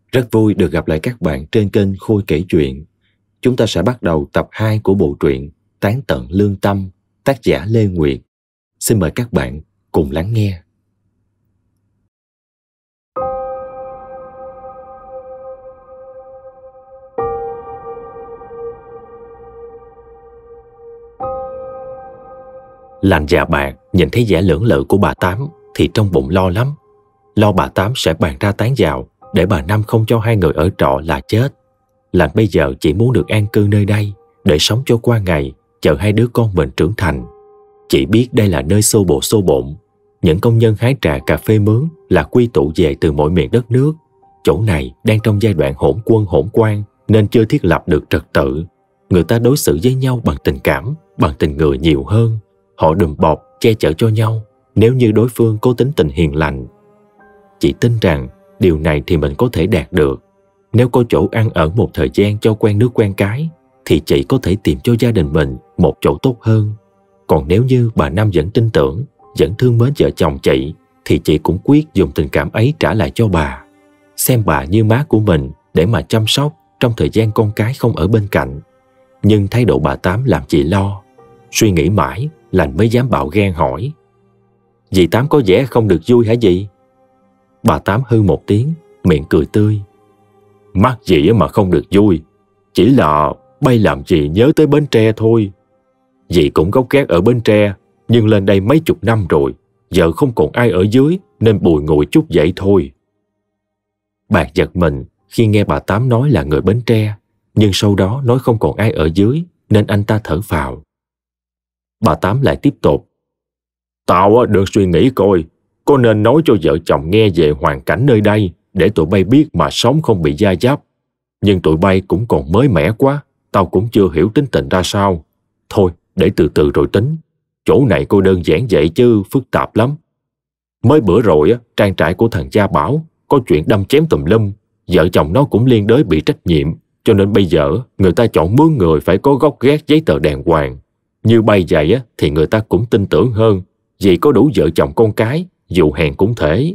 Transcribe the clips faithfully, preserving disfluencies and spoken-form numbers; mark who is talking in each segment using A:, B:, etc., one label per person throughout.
A: Rất vui được gặp lại các bạn trên kênh Khôi kể chuyện. Chúng ta sẽ bắt đầu tập hai của bộ truyện Tán tận lương tâm, tác giả Lê Nguyệt. Xin mời các bạn cùng lắng nghe. Lành già bạc nhìn thấy vẻ lưỡng lự của bà Tám thì trong bụng lo lắm. Lo bà Tám sẽ bàn ra tán vào để bà Năm không cho hai người ở trọ là chết. Lành bây giờ chỉ muốn được an cư nơi đây để sống cho qua ngày, chờ hai đứa con mình trưởng thành. Chị biết đây là nơi xô bồ xô bộn. Những công nhân hái trà cà phê mướn là quy tụ về từ mọi miền đất nước. Chỗ này đang trong giai đoạn hỗn quân hỗn quan nên chưa thiết lập được trật tự. Người ta đối xử với nhau bằng tình cảm, bằng tình người nhiều hơn. Họ đùm bọc, che chở cho nhau nếu như đối phương có tính tình hiền lành. Chị tin rằng điều này thì mình có thể đạt được. Nếu có chỗ ăn ở một thời gian cho quen nước quen cái thì chị có thể tìm cho gia đình mình một chỗ tốt hơn. Còn nếu như bà Năm vẫn tin tưởng, vẫn thương mến vợ chồng chị thì chị cũng quyết dùng tình cảm ấy trả lại cho bà. Xem bà như má của mình để mà chăm sóc trong thời gian con cái không ở bên cạnh. Nhưng thái độ bà Tám làm chị lo. Suy nghĩ mãi, Lành mới dám bạo gan hỏi: "Dì Tám có vẻ không được vui hả dì?" Bà Tám hư một tiếng, miệng cười tươi: "Mắt dì mà không được vui, chỉ là bay làm gì nhớ tới Bến Tre thôi. Dì cũng gốc gác ở Bến Tre, nhưng lên đây mấy chục năm rồi, giờ không còn ai ở dưới nên bùi ngùi chút vậy thôi." Bạc giật mình khi nghe bà Tám nói là người Bến Tre, nhưng sau đó nói không còn ai ở dưới nên anh ta thở phào. Bà Tám lại tiếp tục: "Tao được suy nghĩ coi, có nên nói cho vợ chồng nghe về hoàn cảnh nơi đây để tụi bay biết mà sống không bị da giáp. Nhưng tụi bay cũng còn mới mẻ quá, tao cũng chưa hiểu tính tình ra sao. Thôi, để từ từ rồi tính. Chỗ này cô đơn giản vậy chứ phức tạp lắm. Mới bữa rồi, trang trại của thằng cha Bảo có chuyện đâm chém tùm lum, vợ chồng nó cũng liên đới bị trách nhiệm, cho nên bây giờ người ta chọn mướn người phải có gốc gác giấy tờ đàng hoàng. Như bay vậy thì người ta cũng tin tưởng hơn, vì có đủ vợ chồng con cái, dù hèn cũng thể."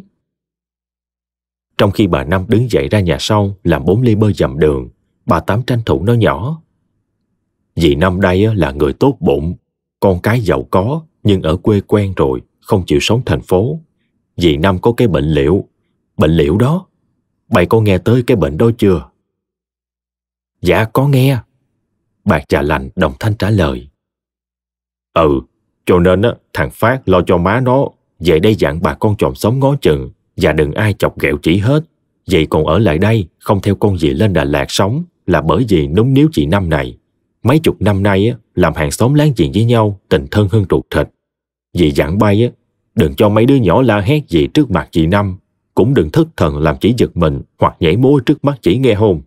A: Trong khi bà Năm đứng dậy ra nhà sau làm bốn ly bơ dầm đường, bà Tám tranh thủ nói nhỏ: "Dì Năm đây là người tốt bụng, con cái giàu có nhưng ở quê quen rồi, không chịu sống thành phố. Dì Năm có cái bệnh liễu, bệnh liễu đó. Bà có nghe tới cái bệnh đó chưa?" "Dạ có nghe." Bạc già Lành đồng thanh trả lời. "Ừ, cho nên á, thằng Phát lo cho má nó, về đây dặn bà con chòm sống ngó chừng, và đừng ai chọc ghẹo chỉ hết. Vậy còn ở lại đây, không theo con dì lên Đà Lạt sống, là bởi vì núng níu chị Năm này. Mấy chục năm nay á, làm hàng xóm láng giềng với nhau, tình thân hơn ruột thịt. Dì dặn bay á, đừng cho mấy đứa nhỏ la hét gì trước mặt chị Năm, cũng đừng thất thần làm chỉ giật mình hoặc nhảy múa trước mắt chỉ nghe hôn."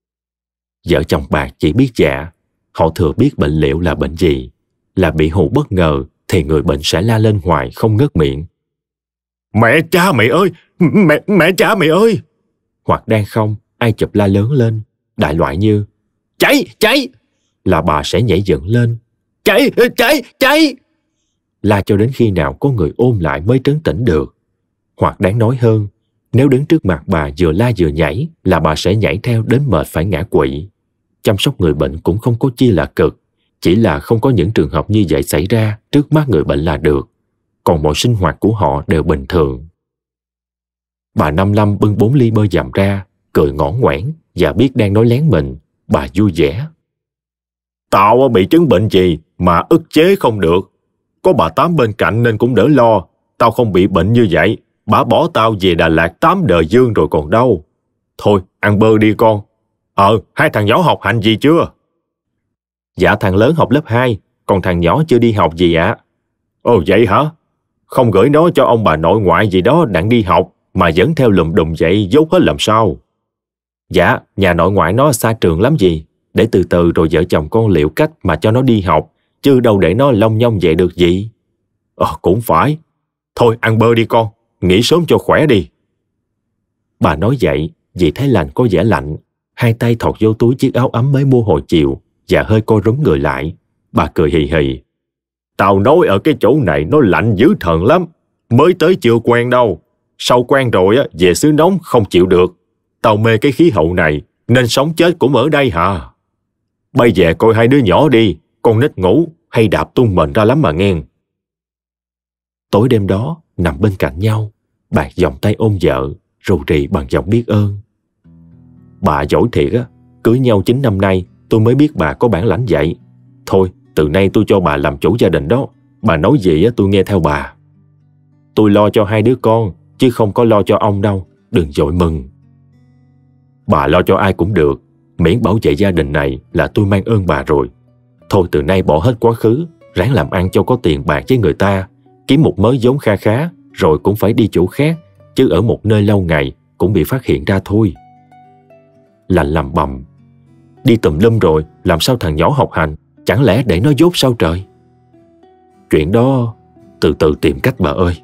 A: Vợ chồng Bạc chỉ biết dạ. Họ thừa biết bệnh liễu là bệnh gì, là bị hù bất ngờ thì người bệnh sẽ la lên hoài không ngớt miệng: "Mẹ cha mày ơi! Mẹ, mẹ cha mày ơi!" Hoặc đang không, ai chụp la lớn lên, đại loại như "Cháy! Cháy!" là bà sẽ nhảy dựng lên: "Cháy! Cháy! Cháy!" La cho đến khi nào có người ôm lại mới trấn tĩnh được. Hoặc đáng nói hơn, nếu đứng trước mặt bà vừa la vừa nhảy là bà sẽ nhảy theo đến mệt phải ngã quỵ. Chăm sóc người bệnh cũng không có chi là cực, chỉ là không có những trường hợp như vậy xảy ra trước mắt người bệnh là được. Còn mọi sinh hoạt của họ đều bình thường. Bà Năm Lâm bưng bốn ly bơ dầm ra, cười ngõn ngoãn và biết đang nói lén mình. Bà vui vẻ: "Tao bị chứng bệnh gì mà ức chế không được. Có bà Tám bên cạnh nên cũng đỡ lo. Tao không bị bệnh như vậy, bà bỏ tao về Đà Lạt tám đời dương rồi còn đâu. Thôi, ăn bơ đi con. Ờ, hai thằng nhỏ học hành gì chưa?" "Dạ thằng lớn học lớp hai, còn thằng nhỏ chưa đi học gì ạ." "Ồ vậy hả? Không gửi nó cho ông bà nội ngoại gì đó đặng đi học mà vẫn theo lùm đùm vậy dốt hết làm sao?" "Dạ, nhà nội ngoại nó xa trường lắm gì, để từ từ rồi vợ chồng con liệu cách mà cho nó đi học, chứ đâu để nó lông nhông vậy được gì." "Ờ, cũng phải. Thôi ăn bơ đi con, nghỉ sớm cho khỏe đi." Bà nói vậy vì thấy Lành có vẻ lạnh, hai tay thọt vô túi chiếc áo ấm mới mua hồi chiều và hơi co rúm người lại. Bà cười hì hì: "Tao nói ở cái chỗ này nó lạnh dữ thần lắm. Mới tới chưa quen đâu. Sau quen rồi á, về xứ nóng không chịu được. tao mê cái khí hậu này, nên sống chết cũng ở đây hả? Bây giờ coi hai đứa nhỏ đi, con nít ngủ hay đạp tung mình ra lắm mà nghe. Tối đêm đó, nằm bên cạnh nhau, Bạc vòng tay ôm vợ, rù rì bằng giọng biết ơn. Bà giỏi thiệt á, cưới nhau chín năm nay, tôi mới biết bà có bản lãnh vậy. Thôi, từ nay tôi cho bà làm chủ gia đình đó. Bà nói gì á, tôi nghe theo bà. Tôi lo cho hai đứa con, chứ không có lo cho ông đâu, đừng vội mừng. Bà lo cho ai cũng được, miễn bảo vệ gia đình này là tôi mang ơn bà rồi. Thôi từ nay bỏ hết quá khứ, ráng làm ăn cho có tiền bạc với người ta, kiếm một mớ vốn kha khá, rồi cũng phải đi chỗ khác, chứ ở một nơi lâu ngày cũng bị phát hiện ra thôi. Lành lầm bầm, đi tùm lum rồi, làm sao thằng nhỏ học hành, chẳng lẽ để nó dốt sao trời? Chuyện đó từ từ tìm cách bà ơi.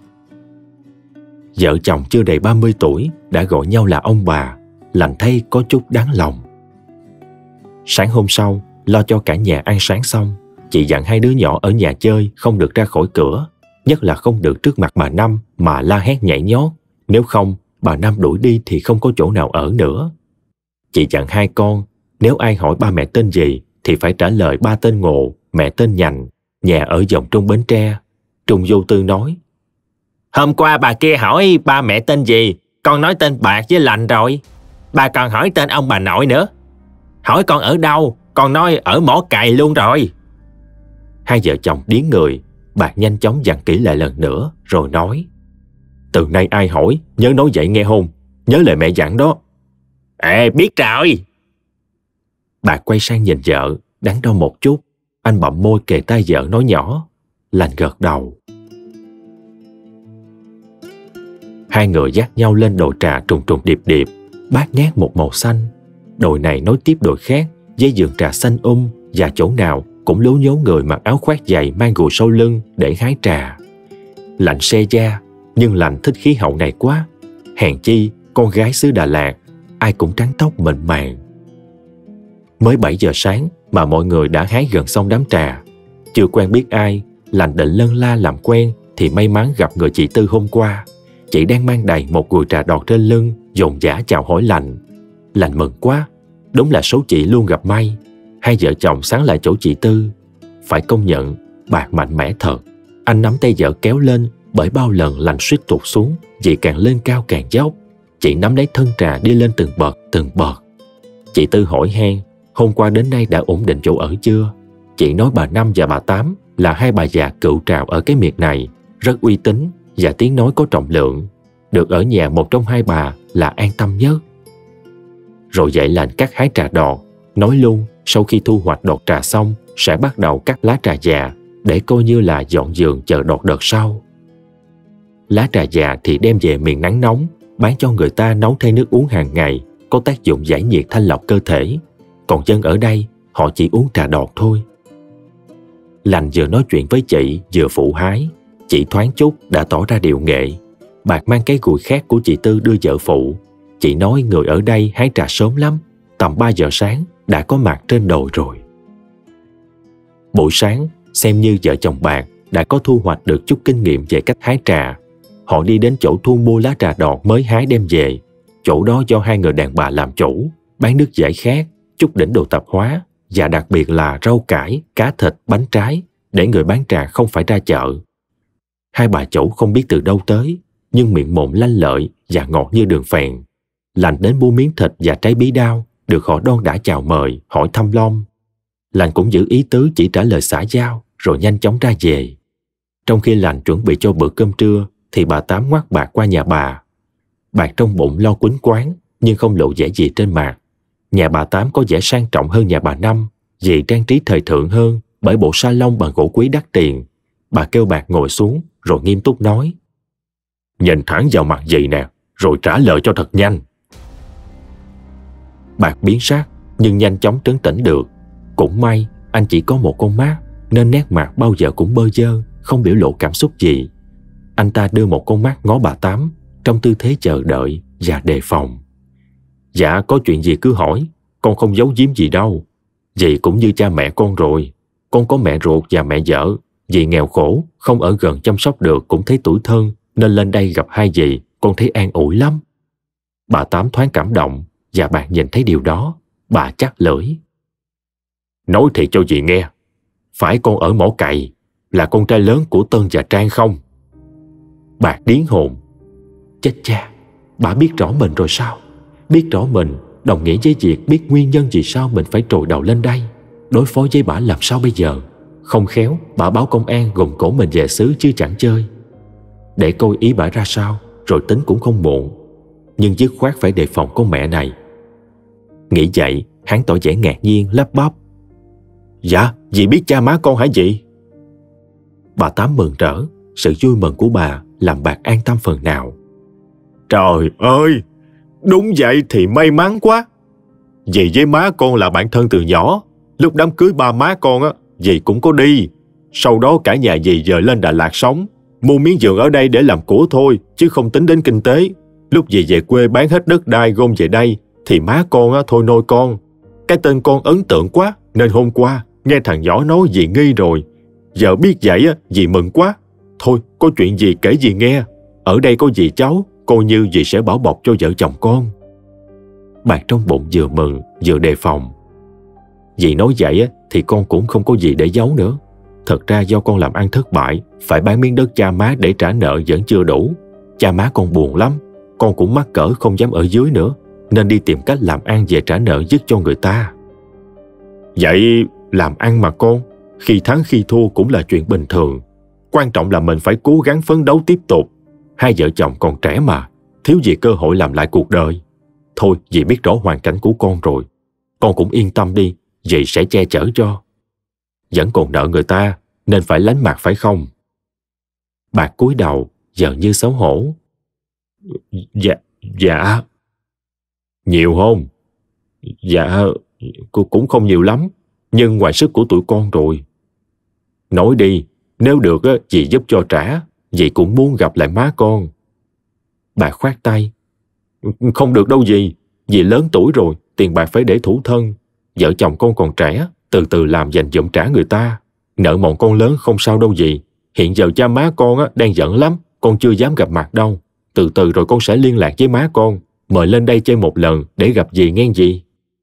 A: Vợ chồng chưa đầy ba mươi tuổi đã gọi nhau là ông bà, Lành thấy có chút đáng lòng. Sáng hôm sau, lo cho cả nhà ăn sáng xong, chị dặn hai đứa nhỏ ở nhà chơi không được ra khỏi cửa, nhất là không được trước mặt bà Năm mà la hét nhảy nhót, nếu không bà Năm đuổi đi thì không có chỗ nào ở nữa. Chị dặn hai con, nếu ai hỏi ba mẹ tên gì thì phải trả lời ba tên Ngộ, mẹ tên Nhành, nhà ở dòng Trung Bến Tre. Trung vô tư nói, hôm qua bà kia hỏi ba mẹ tên gì, con nói tên Bạc với Lành rồi. Bà còn hỏi tên ông bà nội nữa. Hỏi con ở đâu, con nói ở Mỏ Cày luôn rồi. Hai vợ chồng điếng người, Bạc nhanh chóng dặn kỹ lại lần nữa, rồi nói, từ nay ai hỏi, nhớ nói vậy nghe không? Nhớ lời mẹ dặn đó. Ê, biết rồi. Bạc quay sang nhìn vợ, đắn đo một chút. Anh bậm môi kề tai vợ nói nhỏ. Lành gật đầu. Hai người dắt nhau lên đồi trà trùng trùng điệp điệp, bát ngát một màu xanh. Đồi này nối tiếp đồi khác, với vườn trà xanh um, và chỗ nào cũng lố nhố người mặc áo khoác dày mang gùi sau lưng để hái trà. Lạnh se da, nhưng Lành thích khí hậu này quá. Hèn chi, con gái xứ Đà Lạt, ai cũng trắng tóc mịn màng. Mới bảy giờ sáng mà mọi người đã hái gần xong đám trà. Chưa quen biết ai, Lành định lân la làm quen thì may mắn gặp người chị Tư hôm qua. Chị đang mang đầy một gùi trà đọt trên lưng, dồn dã chào hỏi Lành. Lành mừng quá, đúng là số chị luôn gặp may. Hai vợ chồng sáng lại chỗ chị Tư. Phải công nhận, Bạc mạnh mẽ thật. Anh nắm tay vợ kéo lên, bởi bao lần Lành suýt tụt xuống vì càng lên cao càng dốc. Chị nắm lấy thân trà đi lên từng bậc từng bậc. Chị Tư hỏi han, hôm qua đến nay đã ổn định chỗ ở chưa? Chị nói bà Năm và bà Tám là hai bà già cựu trào ở cái miệt này, rất uy tín và tiếng nói có trọng lượng. Được ở nhà một trong hai bà là an tâm nhất. Rồi dạy Lành cắt hái trà đọt, nói luôn sau khi thu hoạch đọt trà xong sẽ bắt đầu cắt lá trà già để coi như là dọn giường chờ đọt đợt sau. Lá trà già thì đem về miền nắng nóng, bán cho người ta nấu thay nước uống hàng ngày, có tác dụng giải nhiệt thanh lọc cơ thể. Còn dân ở đây, họ chỉ uống trà đọt thôi. Lành vừa nói chuyện với chị, vừa phụ hái. Chị thoáng chút đã tỏ ra điệu nghệ. Bạc mang cái gùi khác của chị Tư đưa vợ phụ. Chị nói người ở đây hái trà sớm lắm, tầm ba giờ sáng đã có mặt trên đồi rồi. Buổi sáng, xem như vợ chồng Bạc đã có thu hoạch được chút kinh nghiệm về cách hái trà. Họ đi đến chỗ thu mua lá trà đọt mới hái đem về. Chỗ đó do hai người đàn bà làm chủ, bán nước giải khát, chút đỉnh đồ tạp hóa và đặc biệt là rau cải, cá thịt, bánh trái để người bán trà không phải ra chợ. Hai bà chủ không biết từ đâu tới, nhưng miệng mồm lanh lợi và ngọt như đường phèn. Lành đến mua miếng thịt và trái bí đao, được họ đon đã chào mời, hỏi thăm lom. Lành cũng giữ ý tứ chỉ trả lời xã giao, rồi nhanh chóng ra về. Trong khi Lành chuẩn bị cho bữa cơm trưa, thì bà Tám ngoắt Bạc qua nhà bà. Bạc trong bụng lo quýnh quáng, nhưng không lộ vẻ gì trên mặt. Nhà bà Tám có vẻ sang trọng hơn nhà bà Năm, vì trang trí thời thượng hơn bởi bộ salon bằng gỗ quý đắt tiền. Bà kêu Bạc ngồi xuống, rồi nghiêm túc nói. Nhìn thẳng vào mặt dì nè, rồi trả lời cho thật nhanh. Bạc biến sắc, nhưng nhanh chóng trấn tĩnh được. Cũng may, anh chỉ có một con mắt, nên nét mặt bao giờ cũng bơ vơ, không biểu lộ cảm xúc gì. Anh ta đưa một con mắt ngó bà Tám, trong tư thế chờ đợi và đề phòng. Dạ, có chuyện gì cứ hỏi, con không giấu giếm gì đâu. Dì cũng như cha mẹ con rồi. Con có mẹ ruột và mẹ vợ. Dì nghèo khổ, không ở gần chăm sóc được cũng thấy tủi thân, nên lên đây gặp hai dì, con thấy an ủi lắm. Bà Tám thoáng cảm động và Bạc nhìn thấy điều đó. Bà chắc lưỡi. Nói thiệt cho dì nghe, phải con ở mỏ cày là con trai lớn của Tân và Trang không? Bạc điếng hồn. Chết cha, bà biết rõ mình rồi sao? Biết rõ mình đồng nghĩa với việc biết nguyên nhân vì sao mình phải trồi đầu lên đây. Đối phó với bà làm sao bây giờ? Không khéo bà báo công an gồm cổ mình về xứ chứ chẳng chơi. Để coi ý bà ra sao rồi tính cũng không muộn. Nhưng dứt khoát phải đề phòng con mẹ này. Nghĩ vậy, hắn tỏ vẻ ngạc nhiên lắp bắp. Dạ, dì biết cha má con hả dì? Bà Tám mừng rỡ. Sự vui mừng của bà làm Bạc an tâm phần nào. Trời ơi, đúng vậy thì may mắn quá. Dì với má con là bạn thân từ nhỏ. Lúc đám cưới ba má con á, dì cũng có đi. Sau đó cả nhà dì dời lên Đà Lạt sống. Mua miếng vườn ở đây để làm của thôi, chứ không tính đến kinh tế. Lúc dì về quê bán hết đất đai gom về đây, thì má con á, thôi nôi con. Cái tên con ấn tượng quá, nên hôm qua nghe thằng nhỏ nói dì nghi rồi. Giờ biết vậy á, dì mừng quá. Thôi, có chuyện gì kể dì nghe. Ở đây có dì cháu, coi như dì sẽ bảo bọc cho vợ chồng con. Bạc trong bụng vừa mừng vừa đề phòng. Dì nói vậy á, thì con cũng không có gì để giấu nữa. Thật ra do con làm ăn thất bại, phải bán miếng đất cha má để trả nợ vẫn chưa đủ. Cha má con buồn lắm, con cũng mắc cỡ không dám ở dưới nữa, nên đi tìm cách làm ăn về trả nợ dứt cho người ta. Vậy làm ăn mà con, khi thắng khi thua cũng là chuyện bình thường. Quan trọng là mình phải cố gắng phấn đấu tiếp tục. Hai vợ chồng còn trẻ mà, thiếu gì cơ hội làm lại cuộc đời. Thôi, dì biết rõ hoàn cảnh của con rồi. Con cũng yên tâm đi, dì sẽ che chở cho. Vẫn còn nợ người ta, nên phải lánh mặt phải không? Bạc cúi đầu, giờ như xấu hổ. Dạ, dạ. Nhiều không? Dạ, cũng không nhiều lắm, nhưng ngoài sức của tụi con rồi. Nói đi, nếu được á, dì giúp cho trả, dì cũng muốn gặp lại má con. Bà khoát tay. Không được đâu dì, dì lớn tuổi rồi, tiền bạc phải để thủ thân. Vợ chồng con còn trẻ, từ từ làm dành dụm trả người ta. Nợ mọn con lớn không sao đâu dì. Hiện giờ cha má con á, đang giận lắm, con chưa dám gặp mặt đâu. Từ từ rồi con sẽ liên lạc với má con, mời lên đây chơi một lần để gặp dì nghe dì.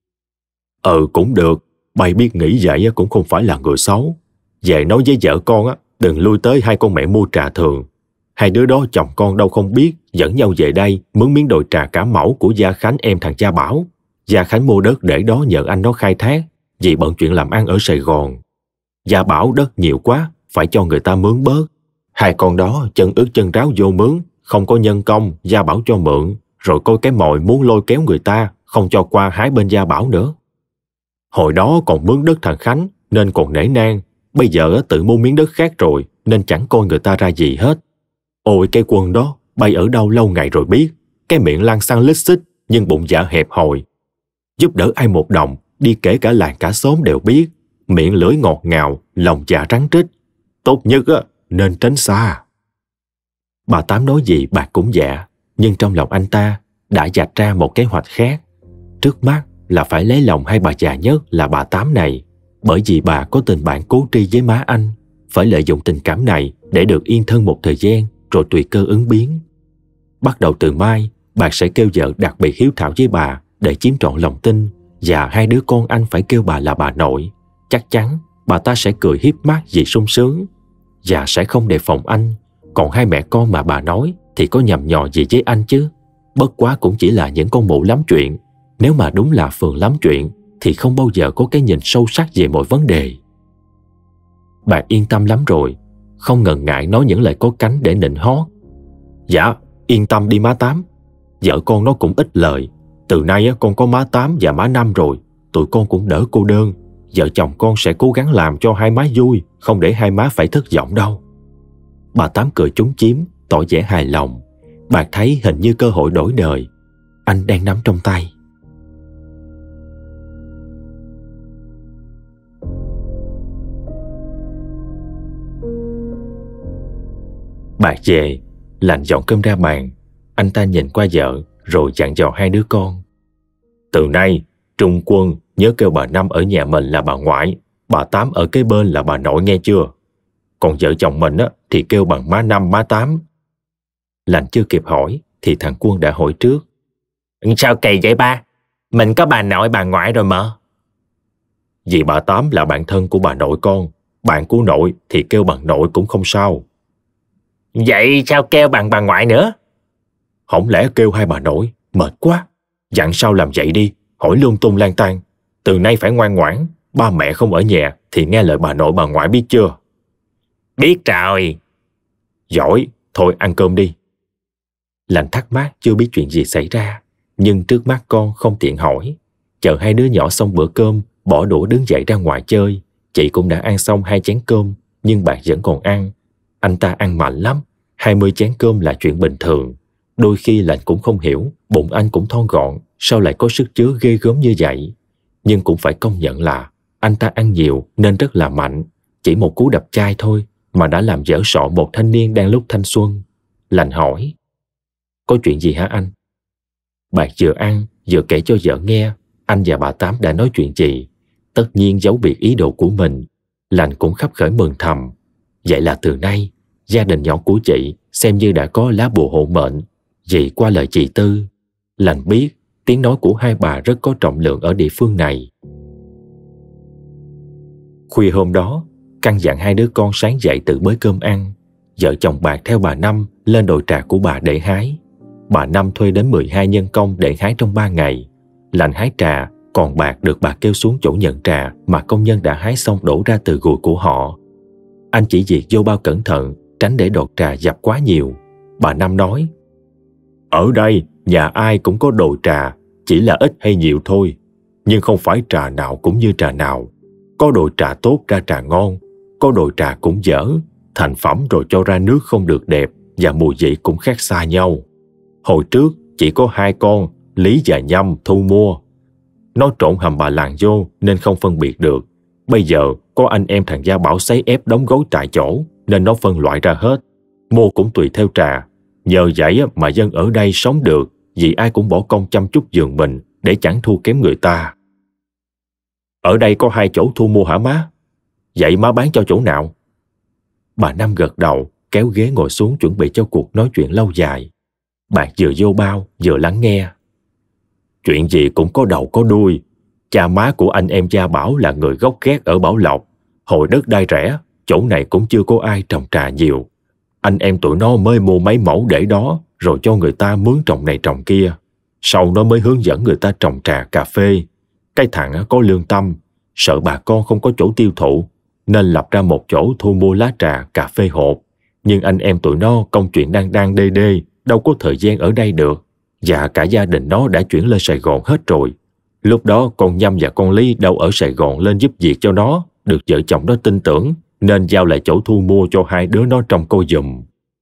A: Ừ cũng được, bay biết nghĩ vậy cũng không phải là người xấu. Về nói với vợ con á, đừng lui tới hai con mẹ mua trà thường. Hai đứa đó chồng con đâu không biết, dẫn nhau về đây mướn miếng đồi trà cả mẫu của Gia Khánh em thằng Cha Bảo. Gia Khánh mua đất để đó nhờ anh nó khai thác, vì bận chuyện làm ăn ở Sài Gòn. Gia Bảo đất nhiều quá, phải cho người ta mướn bớt. Hai con đó chân ướt chân ráo vô mướn, không có nhân công, Gia Bảo cho mượn, rồi coi cái mồi muốn lôi kéo người ta, không cho qua hái bên Gia Bảo nữa. Hồi đó còn mướn đất thằng Khánh, nên còn nể nang. Bây giờ tự mua miếng đất khác rồi, nên chẳng coi người ta ra gì hết. Ôi cái Quân đó, bay ở đâu lâu ngày rồi biết. Cái miệng lăng xăng lít xích, nhưng bụng dạ hẹp hòi. Giúp đỡ ai một đồng, đi kể cả làng cả xóm đều biết. Miệng lưỡi ngọt ngào, lòng dạ rắn rít. Tốt nhất á, nên tránh xa. Bà Tám nói gì Bạc cũng dạ, nhưng trong lòng anh ta đã dạch ra một kế hoạch khác. Trước mắt là phải lấy lòng hai bà già nhất là bà Tám này, bởi vì bà có tình bạn cố tri với má anh. Phải lợi dụng tình cảm này để được yên thân một thời gian, rồi tùy cơ ứng biến. Bắt đầu từ mai, Bạc sẽ kêu vợ đặc biệt hiếu thảo với bà để chiếm trọn lòng tin, và hai đứa con anh phải kêu bà là bà nội. Chắc chắn bà ta sẽ cười hiếp mắt vì sung sướng, và sẽ không đề phòng anh. Còn hai mẹ con mà bà nói thì có nhầm nhò gì với anh chứ? Bất quá cũng chỉ là những con mụ lắm chuyện. Nếu mà đúng là phường lắm chuyện thì không bao giờ có cái nhìn sâu sắc về mọi vấn đề. Bạc yên tâm lắm rồi, không ngần ngại nói những lời có cánh để nịnh hót. Dạ, yên tâm đi má Tám. Vợ con nó cũng ít lời. Từ nay con có má Tám và má Năm rồi, tụi con cũng đỡ cô đơn. Vợ chồng con sẽ cố gắng làm cho hai má vui, không để hai má phải thất vọng đâu. Bà Tám cười trúng chiếm, tỏ vẻ hài lòng. Bạc thấy hình như cơ hội đổi đời anh đang nắm trong tay. Bạc về, lạnh dọn cơm ra bàn. Anh ta nhìn qua vợ rồi dặn dò hai đứa con. Từ nay, Trung Quân nhớ kêu bà Năm ở nhà mình là bà ngoại, bà Tám ở kế bên là bà nội nghe chưa? Còn vợ chồng mình á, thì kêu bằng má Năm má Tám. Lành chưa kịp hỏi thì thằng Quân đã hỏi trước.
B: Sao kỳ vậy ba? Mình có bà nội bà ngoại rồi mà.
A: Vì bà Tám là bạn thân của bà nội con, bạn của nội thì kêu bằng nội cũng không sao.
B: Vậy sao kêu bằng bà ngoại nữa?
A: Không lẽ kêu hai bà nội, mệt quá. Dặn sao làm vậy đi, hỏi lung tung lang tan. Từ nay phải ngoan ngoãn, ba mẹ không ở nhà thì nghe lời bà nội bà ngoại biết chưa?
B: Biết rồi.
A: Giỏi, thôi ăn cơm đi. Lành thắc mắc chưa biết chuyện gì xảy ra, nhưng trước mắt con không tiện hỏi. Chờ hai đứa nhỏ xong bữa cơm, bỏ đũa đứng dậy ra ngoài chơi. Chị cũng đã ăn xong hai chén cơm, nhưng bạn vẫn còn ăn. Anh ta ăn mạnh lắm, hai mươi chén cơm là chuyện bình thường. Đôi khi Lành cũng không hiểu, bụng anh cũng thon gọn, sao lại có sức chứa ghê gớm như vậy. Nhưng cũng phải công nhận là anh ta ăn nhiều nên rất là mạnh. Chỉ một cú đập chai thôi mà đã làm dở sọ một thanh niên đang lúc thanh xuân. Lành hỏi: Có chuyện gì hả anh? Bạn vừa ăn vừa kể cho vợ nghe anh và bà Tám đã nói chuyện gì. Tất nhiên giấu biệt ý đồ của mình. Lành cũng khắp khởi mừng thầm. Vậy là từ nay gia đình nhỏ của chị xem như đã có lá bùa hộ mệnh. Vì qua lời chị Tư, Lành biết tiếng nói của hai bà rất có trọng lượng ở địa phương này. Khuya hôm đó, căn dặn hai đứa con sáng dậy tự bới cơm ăn. Vợ chồng Bạc theo bà Năm lên đồi trà của bà để hái. Bà Năm thuê đến mười hai nhân công để hái trong ba ngày. Lành hái trà, còn Bạc được bà kêu xuống chỗ nhận trà mà công nhân đã hái xong đổ ra từ gùi của họ. Anh chỉ việc vô bao cẩn thận, tránh để đọt trà dập quá nhiều. Bà Năm nói: Ở đây, nhà ai cũng có đồi trà, chỉ là ít hay nhiều thôi. Nhưng không phải trà nào cũng như trà nào. Có đồi trà tốt ra trà ngon, có đồi trà cũng dở, thành phẩm rồi cho ra nước không được đẹp và mùi vị cũng khác xa nhau. Hồi trước chỉ có hai con, Lý và Nhâm thu mua. Nó trộn hầm bà làng vô nên không phân biệt được. Bây giờ có anh em thằng Gia Bảo sấy ép đóng gói tại chỗ nên nó phân loại ra hết. Mua cũng tùy theo trà. Nhờ vậy mà dân ở đây sống được, vì ai cũng bỏ công chăm chút vườn mình để chẳng thua kém người ta. Ở đây có hai chỗ thu mua hả má? Vậy má bán cho chỗ nào? Bà Năm gật đầu, kéo ghế ngồi xuống chuẩn bị cho cuộc nói chuyện lâu dài. Bạn vừa vô bao vừa lắng nghe. Chuyện gì cũng có đầu có đuôi. Cha má của anh em Gia Bảo là người gốc gác ở Bảo Lộc. Hồi đất đai rẻ, chỗ này cũng chưa có ai trồng trà nhiều. Anh em tụi nó mới mua mấy mẫu để đó, rồi cho người ta mướn trồng này trồng kia. Sau nó mới hướng dẫn người ta trồng trà cà phê. Cái thằng có lương tâm, sợ bà con không có chỗ tiêu thụ, nên lập ra một chỗ thu mua lá trà cà phê hộp. Nhưng anh em tụi nó công chuyện đang đang đê đê, đâu có thời gian ở đây được. Và cả gia đình nó đã chuyển lên Sài Gòn hết rồi. Lúc đó con Nhâm và con Lý đâu ở Sài Gòn lên giúp việc cho nó, được vợ chồng nó tin tưởng, nên giao lại chỗ thu mua cho hai đứa nó trông coi giùm.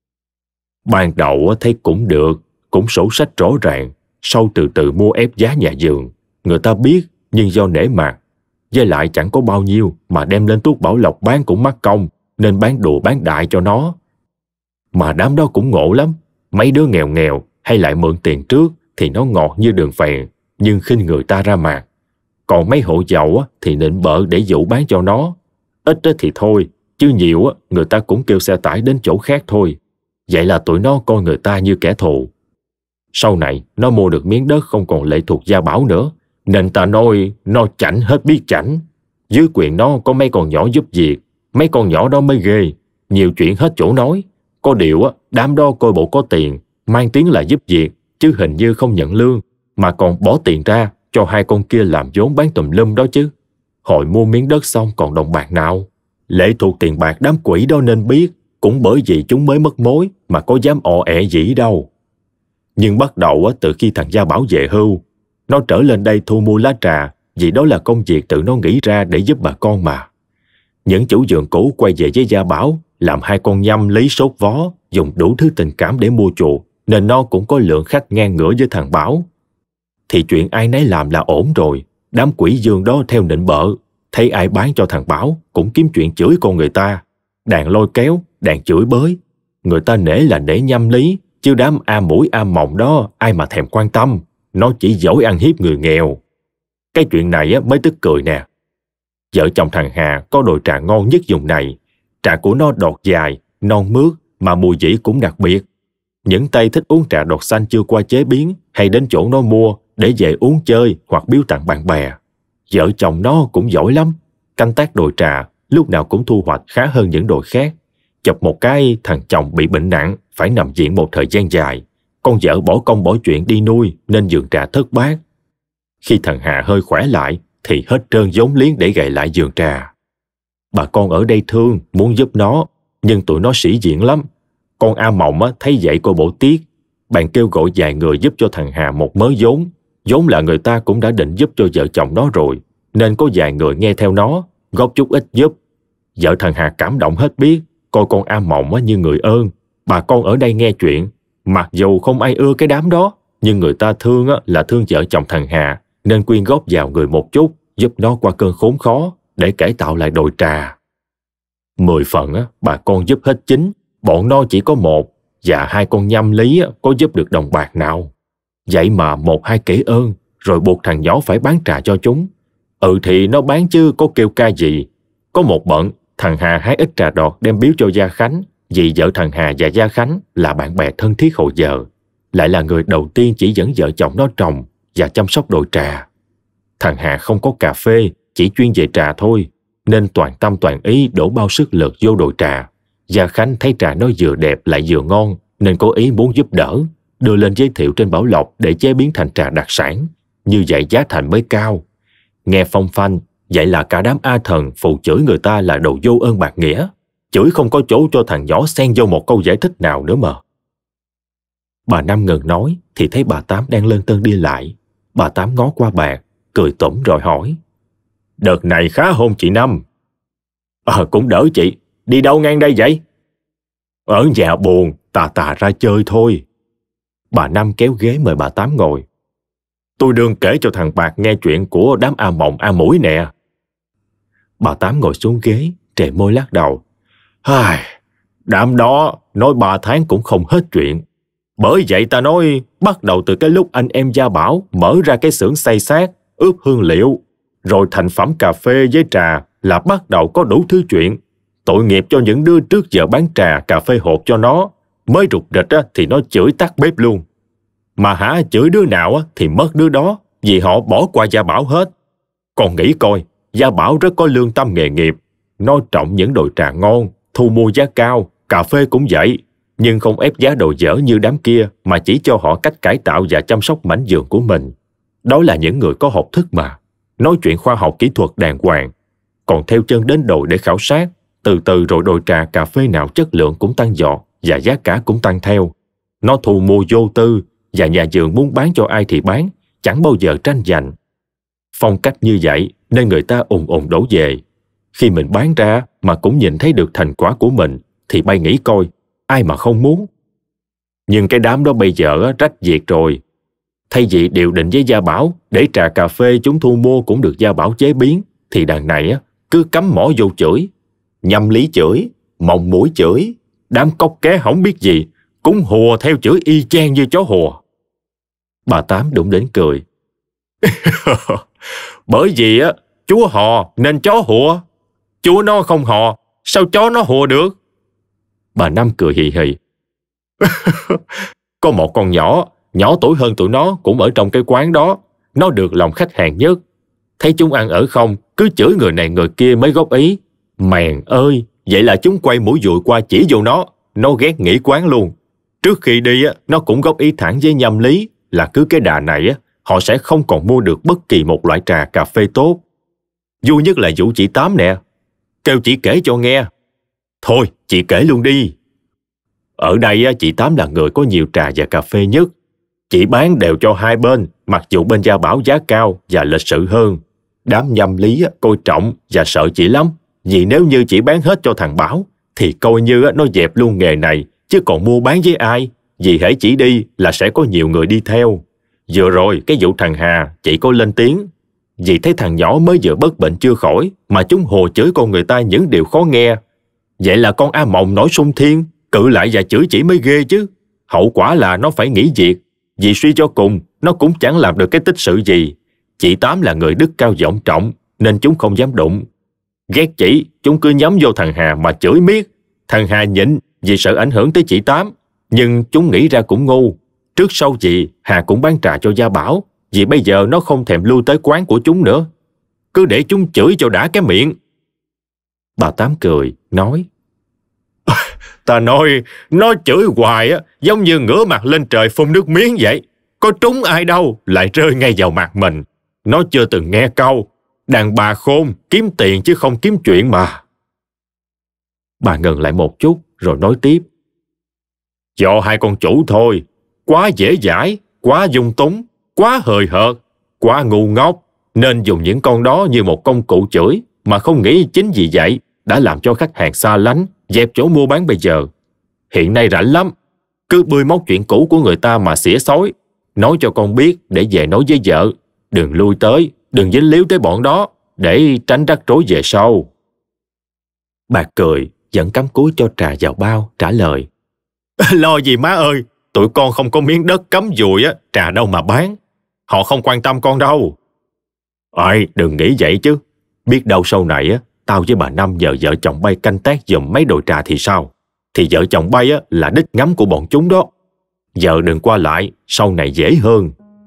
A: Ban đầu thấy cũng được, cũng sổ sách rõ ràng, sau từ từ mua ép giá nhà vườn. Người ta biết, nhưng do nể mặt. Với lại chẳng có bao nhiêu mà đem lên Tuốt Bảo Lộc bán cũng mắc công, nên bán đùa bán đại cho nó. Mà đám đó cũng ngộ lắm. Mấy đứa nghèo nghèo hay lại mượn tiền trước thì nó ngọt như đường phèn, nhưng khinh người ta ra mặt. Còn mấy hộ giàu thì nịnh bợ để dụ bán cho nó. Ít thì thôi, chứ nhiều người ta cũng kêu xe tải đến chỗ khác thôi. Vậy là tụi nó coi người ta như kẻ thù. Sau này nó mua được miếng đất không còn lệ thuộc Gia Bảo nữa, nên ta nói nó chảnh hết biết chảnh. Dưới quyền nó có mấy con nhỏ giúp việc, mấy con nhỏ đó mới ghê, nhiều chuyện hết chỗ nói. Có điều đám đó coi bộ có tiền, mang tiếng là giúp việc, chứ hình như không nhận lương, mà còn bỏ tiền ra cho hai con kia làm vốn bán tùm lum đó chứ. Hồi mua miếng đất xong còn đồng bạc nào. Lệ thuộc tiền bạc đám quỷ đó nên biết, cũng bởi vì chúng mới mất mối mà có dám ọ ẹ gì đâu. Nhưng bắt đầu từ khi thằng Gia Bảo về hưu, nó trở lên đây thu mua lá trà, vì đó là công việc tự nó nghĩ ra để giúp bà con mà. Những chủ vườn cũ quay về với Gia Bảo, làm hai con Nhâm Lý sốt vó, dùng đủ thứ tình cảm để mua chuộc, nên nó cũng có lượng khách ngang ngửa với thằng Bảo. Thì chuyện ai nấy làm là ổn rồi. Đám quỷ dương đó theo nịnh bợ, thấy ai bán cho thằng Bảo cũng kiếm chuyện chửi con người ta. Đàn lôi kéo, đàn chửi bới. Người ta nể là nể Nhâm Lý, chứ đám a mũi a mòng đó ai mà thèm quan tâm. Nó chỉ giỏi ăn hiếp người nghèo. Cái chuyện này mới tức cười nè. Vợ chồng thằng Hà có đồi trà ngon nhất vùng này. Trà của nó đọt dài, non mướt, mà mùi vị cũng đặc biệt. Những tay thích uống trà đọt xanh chưa qua chế biến hay đến chỗ nó mua để về uống chơi hoặc biếu tặng bạn bè. Vợ chồng nó cũng giỏi lắm. Canh tác đồi trà lúc nào cũng thu hoạch khá hơn những đồi khác. Chập một cái thằng chồng bị bệnh nặng, phải nằm viện một thời gian dài. Con vợ bỏ công bỏ chuyện đi nuôi nên vườn trà thất bát. Khi thằng Hà hơi khỏe lại thì hết trơn vốn liếng để gầy lại vườn trà. Bà con ở đây thương, muốn giúp nó, nhưng tụi nó sĩ diện lắm. Con A Mộng á, thấy vậy coi bộ tiếc. Bạn kêu gọi vài người giúp cho thằng Hà một mớ vốn. Vốn là người ta cũng đã định giúp cho vợ chồng nó rồi, nên có vài người nghe theo nó, góp chút ít giúp. Vợ thằng Hà cảm động hết biết, coi con A Mộng á, như người ơn. Bà con ở đây nghe chuyện, mặc dù không ai ưa cái đám đó, nhưng người ta thương á, là thương vợ chồng thằng Hà, nên quyên góp vào người một chút, giúp nó qua cơn khốn khó, để cải tạo lại đồi trà. Mười phần á, bà con giúp hết chín, bọn nó chỉ có một, và hai con nhâm lý á, có giúp được đồng bạc nào. Vậy mà một hai kể ơn, rồi buộc thằng nhỏ phải bán trà cho chúng. Ừ thì nó bán chứ có kêu ca gì. Có một bận, thằng Hà hái ít trà đọt đem biếu cho Gia Khánh, vì vợ thằng Hà và Gia Khánh là bạn bè thân thiết hồi giờ, lại là người đầu tiên chỉ dẫn vợ chồng nó trồng và chăm sóc đồi trà. Thằng Hà không có cà phê, chỉ chuyên về trà thôi, nên toàn tâm toàn ý đổ bao sức lực vô đồi trà. Gia Khánh thấy trà nó vừa đẹp lại vừa ngon, nên có ý muốn giúp đỡ, đưa lên giới thiệu trên Bảo Lộc để chế biến thành trà đặc sản. Như vậy giá thành mới cao. Nghe phong phanh, vậy là cả đám A Thần phụ chửi người ta là đồ vô ơn bạc nghĩa. Chửi không có chỗ cho thằng nhỏ xen vô một câu giải thích nào nữa mà. Bà Năm ngừng nói thì thấy bà Tám đang lân tơn đi lại. Bà Tám ngó qua bà, cười tủm rồi hỏi: Đợt này khá hôn chị Năm? Ờ, cũng đỡ chị. Đi đâu ngang đây vậy? Ở nhà buồn, tà tà ra chơi thôi. Bà Năm kéo ghế mời bà Tám ngồi. Tôi đương kể cho thằng Bạc nghe chuyện của đám A Mộng A Mũi nè. Bà Tám ngồi xuống ghế, trề môi lắc đầu. Ai, đám đó nói ba tháng cũng không hết chuyện. Bởi vậy ta nói bắt đầu từ cái lúc anh em Gia Bảo mở ra cái xưởng xay xác, ướp hương liệu, rồi thành phẩm cà phê với trà là bắt đầu có đủ thứ chuyện. Tội nghiệp cho những đứa trước giờ bán trà cà phê hộp cho nó, mới rụt rịch á, thì nó chửi tắt bếp luôn. Mà hả, chửi đứa nào á, thì mất đứa đó, vì họ bỏ qua Gia Bảo hết. Còn nghĩ coi, Gia Bảo rất có lương tâm nghề nghiệp. Nó trọng những đồi trà ngon, thu mua giá cao, cà phê cũng vậy. Nhưng không ép giá đồ dở như đám kia, mà chỉ cho họ cách cải tạo và chăm sóc mảnh vườn của mình. Đó là những người có học thức mà, nói chuyện khoa học kỹ thuật đàng hoàng. Còn theo chân đến đồi để khảo sát, từ từ rồi đồi trà cà phê nào chất lượng cũng tăng giọt và giá cả cũng tăng theo. Nó thu mua vô tư, và nhà vườn muốn bán cho ai thì bán, chẳng bao giờ tranh giành. Phong cách như vậy nên người ta ùn ùn đổ về. Khi mình bán ra mà cũng nhìn thấy được thành quả của mình thì bay nghĩ coi, ai mà không muốn. Nhưng cái đám đó bây giờ rách việc rồi. Thay vì điều định với Gia Bảo để trà cà phê chúng thu mua cũng được Gia Bảo chế biến, thì đằng này cứ cắm mỏ vô chửi. Nhâm Lý chửi, Mộng Mũi chửi, đám cóc ké không biết gì cũng hùa theo chửi y chang như chó hùa. Bà Tám đụng đến cười. Bởi vì á, chúa hò nên chó hùa. Chúa nó không hò, sao chó nó hùa được? Bà Năm cười hì hì. Có một con nhỏ, nhỏ tuổi hơn tụi nó cũng ở trong cái quán đó. Nó được lòng khách hàng nhất. Thấy chúng ăn ở không, cứ chửi người này người kia mới góp ý. Mèn ơi, vậy là chúng quay mũi dùi qua chỉ vô nó. Nó ghét nghỉ quán luôn. Trước khi đi, á, nó cũng góp ý thẳng với Nhâm Lý là cứ cái đà này á, họ sẽ không còn mua được bất kỳ một loại trà cà phê tốt. Vui nhất là vụ chị Tám nè. Kêu chị kể cho nghe. Thôi, chị kể luôn đi. Ở đây á, chị Tám là người có nhiều trà và cà phê nhất. Chị bán đều cho hai bên, mặc dù bên Gia Bảo giá cao và lịch sự hơn. Đám Nhâm Lý á, coi trọng và sợ chị lắm. Vì nếu như chị bán hết cho thằng Bảo, thì coi như á, nó dẹp luôn nghề này, chứ còn mua bán với ai. Vì hễ chỉ đi là sẽ có nhiều người đi theo. Vừa rồi cái vụ thằng Hà, chị có lên tiếng. Vì thấy thằng nhỏ mới vừa bất bệnh chưa khỏi, mà chúng hồ chửi con người ta những điều khó nghe. Vậy là con A Mộng nổi xung thiên, cự lại và chửi chỉ mới ghê chứ. Hậu quả là nó phải nghỉ việc. Vì suy cho cùng, nó cũng chẳng làm được cái tích sự gì. Chị Tám là người đức cao vọng trọng, nên chúng không dám đụng. Ghét chỉ, chúng cứ nhắm vô thằng Hà mà chửi miết. Thằng Hà nhịn vì sợ ảnh hưởng tới chị Tám. Nhưng chúng nghĩ ra cũng ngu. Trước sau gì Hà cũng bán trà cho Gia Bảo, vì bây giờ nó không thèm lưu tới quán của chúng nữa. Cứ để chúng chửi cho đã cái miệng. Bà Tám cười, nói: Ta nói, nó chửi hoài á, giống như ngửa mặt lên trời phun nước miếng vậy. Có trúng ai đâu, lại rơi ngay vào mặt mình. Nó chưa từng nghe câu: đàn bà khôn, kiếm tiền chứ không kiếm chuyện mà. Bà ngừng lại một chút, rồi nói tiếp: Do hai con chủ thôi. Quá dễ dãi, quá dung túng, quá hời hợt, quá ngu ngốc, nên dùng những con đó như một công cụ chửi, mà không nghĩ chính vì vậy đã làm cho khách hàng xa lánh, dẹp chỗ mua bán bây giờ. Hiện nay rảnh lắm, cứ bươi móc chuyện cũ của người ta mà xỉa xói. Nói cho con biết để về nói với vợ, đừng lui tới, đừng dính líu tới bọn đó, để tránh rắc rối về sau. Bà cười, vẫn cắm cúi cho trà vào bao, trả lời: Lo gì má ơi, tụi con không có miếng đất cắm dùi á, trà đâu mà bán. Họ không quan tâm con đâu. Ôi, đừng nghĩ vậy chứ. Biết đâu sau này á, tao với bà Năm nhờ vợ chồng bay canh tác giùm mấy đồi trà thì sao? Thì vợ chồng bay á là đích ngắm của bọn chúng đó. Giờ đừng qua lại, sau này dễ hơn.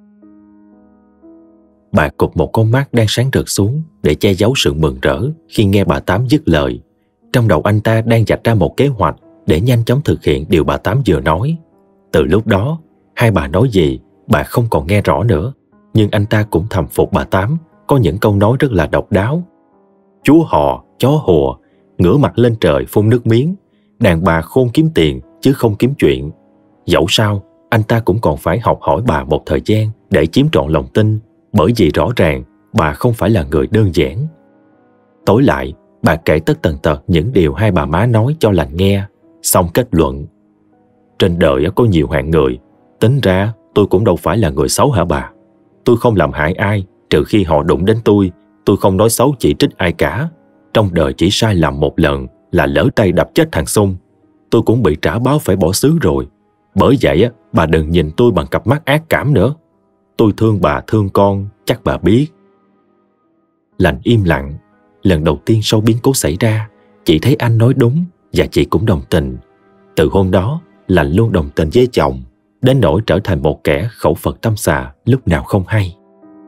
A: Bà cụp một con mắt đang sáng rực xuống để che giấu sự mừng rỡ khi nghe bà Tám dứt lời. Trong đầu anh ta đang vạch ra một kế hoạch để nhanh chóng thực hiện điều bà Tám vừa nói. Từ lúc đó, hai bà nói gì, bà không còn nghe rõ nữa. Nhưng anh ta cũng thầm phục bà Tám có những câu nói rất là độc đáo. Chúa hò, chó hùa, ngửa mặt lên trời phun nước miếng, đàn bà khôn kiếm tiền chứ không kiếm chuyện. Dẫu sao, anh ta cũng còn phải học hỏi bà một thời gian để chiếm trọn lòng tin, bởi vì rõ ràng bà không phải là người đơn giản. Tối lại, bà kể tất tần tật những điều hai bà má nói cho lành nghe, xong kết luận: Trên đời có nhiều hạng người, tính ra tôi cũng đâu phải là người xấu hả bà? Tôi không làm hại ai, trừ khi họ đụng đến tôi. Tôi không nói xấu chỉ trích ai cả. Trong đời chỉ sai lầm một lần là lỡ tay đập chết thằng Sung. Tôi cũng bị trả báo phải bỏ xứ rồi. Bởi vậy á, bà đừng nhìn tôi bằng cặp mắt ác cảm nữa. Tôi thương bà thương con, chắc bà biết. Lành im lặng. Lần đầu tiên sau biến cố xảy ra, chị thấy anh nói đúng và chị cũng đồng tình. Từ hôm đó, Lành luôn đồng tình với chồng, đến nỗi trở thành một kẻ khẩu Phật tâm xà lúc nào không hay.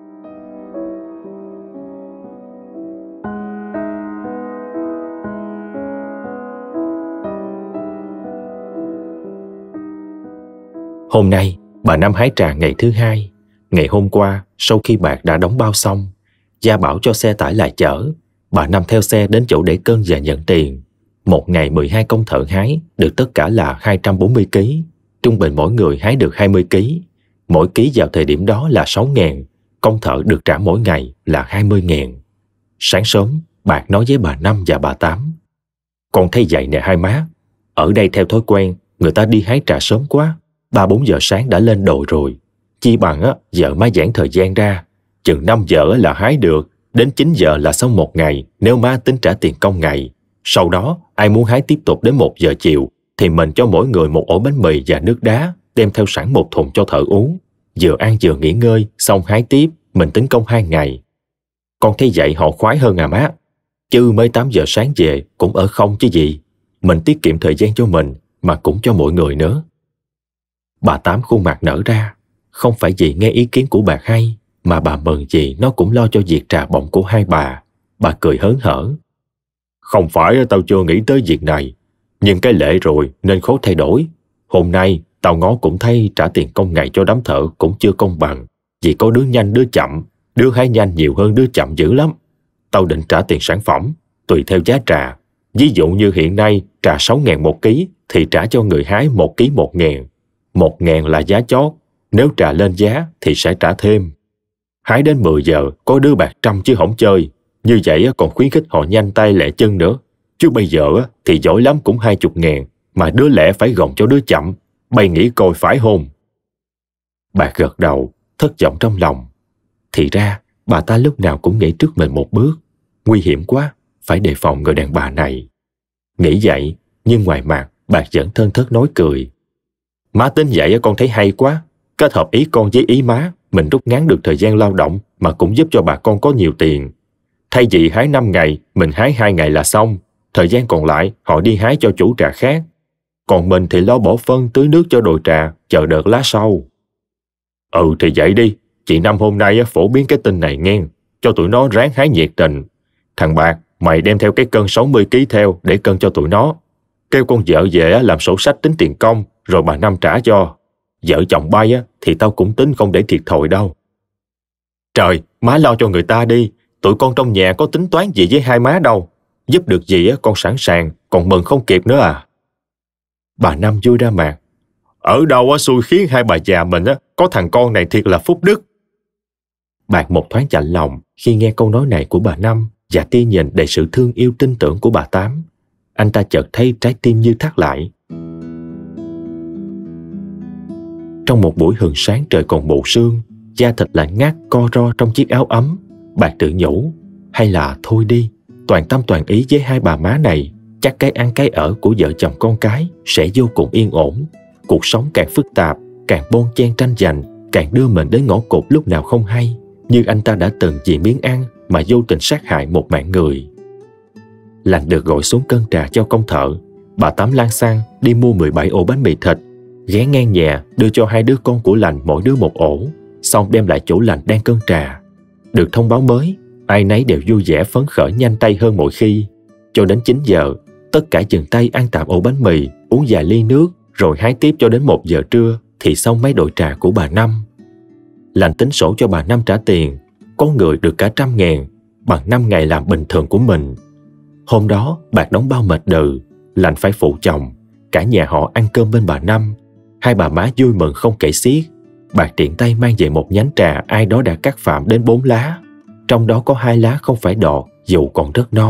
A: Hôm nay, bà Năm hái trà ngày thứ hai. Ngày hôm qua, sau khi bạc đã đóng bao xong, Gia Bảo cho xe tải lại chở. Bà Năm theo xe đến chỗ để cân và nhận tiền. Một ngày mười hai công thợ hái, được tất cả là hai trăm bốn mươi ki lô gam. Trung bình mỗi người hái được hai mươi ki lô gam. Mỗi ký vào thời điểm đó là sáu ngàn. Công thợ được trả mỗi ngày là hai mươi ngàn. Sáng sớm, Bạc nói với bà Năm và bà Tám: Con thấy vậy nè hai má. Ở đây theo thói quen, người ta đi hái trà sớm quá. Ba bốn giờ sáng đã lên đồi rồi. Chi bằng á, giờ má giãn thời gian ra. Chừng năm giờ là hái được. Đến chín giờ là xong một ngày, nếu má tính trả tiền công ngày. Sau đó, ai muốn hái tiếp tục đến một giờ chiều, thì mình cho mỗi người một ổ bánh mì và nước đá, đem theo sẵn một thùng cho thợ uống. Vừa ăn vừa nghỉ ngơi, xong hái tiếp, mình tính công hai ngày. Con thấy vậy họ khoái hơn à má. Chứ mới tám giờ sáng về, cũng ở không chứ gì. Mình tiết kiệm thời gian cho mình, mà cũng cho mọi người nữa. Bà Tám khuôn mặt nở ra. Không phải vì nghe ý kiến của Bạc hay, mà bà mừng vì nó cũng lo cho việc trà bọng của hai bà. Bà cười hớn hở. Không phải tao chưa nghĩ tới việc này, nhưng cái lệ rồi nên khó thay đổi. Hôm nay tao ngó cũng thấy trả tiền công ngày cho đám thợ cũng chưa công bằng, vì có đứa nhanh đứa chậm, đứa hái nhanh nhiều hơn đứa chậm dữ lắm. Tao định trả tiền sản phẩm tùy theo giá trà. Ví dụ như hiện nay trà sáu ngàn một ký thì trả cho người hái một ký một ngàn. Một ngàn là giá chót, nếu trà lên giá thì sẽ trả thêm. Hái đến mười giờ có đứa bạc trăm chứ không chơi. Như vậy còn khuyến khích họ nhanh tay lẹ chân nữa. Chứ bây giờ thì giỏi lắm cũng hai chục ngàn, mà đứa lẹ phải gồng cho đứa chậm. Bay nghĩ coi phải hôn. Bạc gật đầu, thất vọng trong lòng. Thì ra bà ta lúc nào cũng nghĩ trước mình một bước. Nguy hiểm quá, phải đề phòng người đàn bà này. Nghĩ vậy, nhưng ngoài mặt Bạc vẫn thơn thớt nói cười. Má tính vậy con thấy hay quá. Kết hợp ý con với ý má, mình rút ngắn được thời gian lao động, mà cũng giúp cho bà con có nhiều tiền. Thay vì hái năm ngày, mình hái hai ngày là xong. Thời gian còn lại họ đi hái cho chủ trà khác. Còn mình thì lo bỏ phân tưới nước cho đồi trà, chờ đợt lá sau. Ừ thì vậy đi, chị Năm hôm nay phổ biến cái tin này nghe, cho tụi nó ráng hái nhiệt tình. Thằng Bạc, mày đem theo cái cân sáu mươi ki lô gam theo để cân cho tụi nó. Kêu con vợ về làm sổ sách tính tiền công, rồi bà Năm trả cho. Vợ chồng bay thì tao cũng tính không để thiệt thòi đâu. Trời, má lo cho người ta đi, tụi con trong nhà có tính toán gì với hai má đâu. Giúp được gì con sẵn sàng, còn mừng không kịp nữa à. Bà Năm vui ra mặt. Ở đâu á xui khiến hai bà già mình á có thằng con này thiệt là phúc đức. Bạc một thoáng chạnh lòng khi nghe câu nói này của bà Năm và tia nhìn đầy sự thương yêu tin tưởng của bà Tám. Anh ta chợt thấy trái tim như thắt lại. Trong một buổi hừng sáng trời còn mù sương, da thịt lạnh ngắt co ro trong chiếc áo ấm, Bạc tự nhủ, hay là thôi đi, toàn tâm toàn ý với hai bà má này, chắc cái ăn cái ở của vợ chồng con cái sẽ vô cùng yên ổn. Cuộc sống càng phức tạp, càng bon chen tranh giành, càng đưa mình đến ngõ cụt lúc nào không hay, như anh ta đã từng vì miếng ăn mà vô tình sát hại một mạng người. Lành được gọi xuống cân trà cho công thợ, bà Tám lang xăng đi mua mười bảy ổ bánh mì thịt, ghé ngang nhà đưa cho hai đứa con của Lành mỗi đứa một ổ, xong đem lại chỗ Lành đang cân trà. Được thông báo mới, ai nấy đều vui vẻ phấn khởi nhanh tay hơn mọi khi. Cho đến chín giờ, tất cả dừng tay ăn tạm ổ bánh mì, uống vài ly nước, rồi hái tiếp cho đến một giờ trưa thì xong mấy đội trà của bà Năm. Lành tính sổ cho bà Năm trả tiền, có người được cả trăm ngàn, bằng năm ngày làm bình thường của mình. Hôm đó, Bạc đóng bao mệt đừ, Lành phải phụ chồng, cả nhà họ ăn cơm bên bà Năm. Hai bà má vui mừng không kể xiết. Bạc tiện tay mang về một nhánh trà ai đó đã cắt phạm đến bốn lá, trong đó có hai lá không phải đọt dù còn rất non.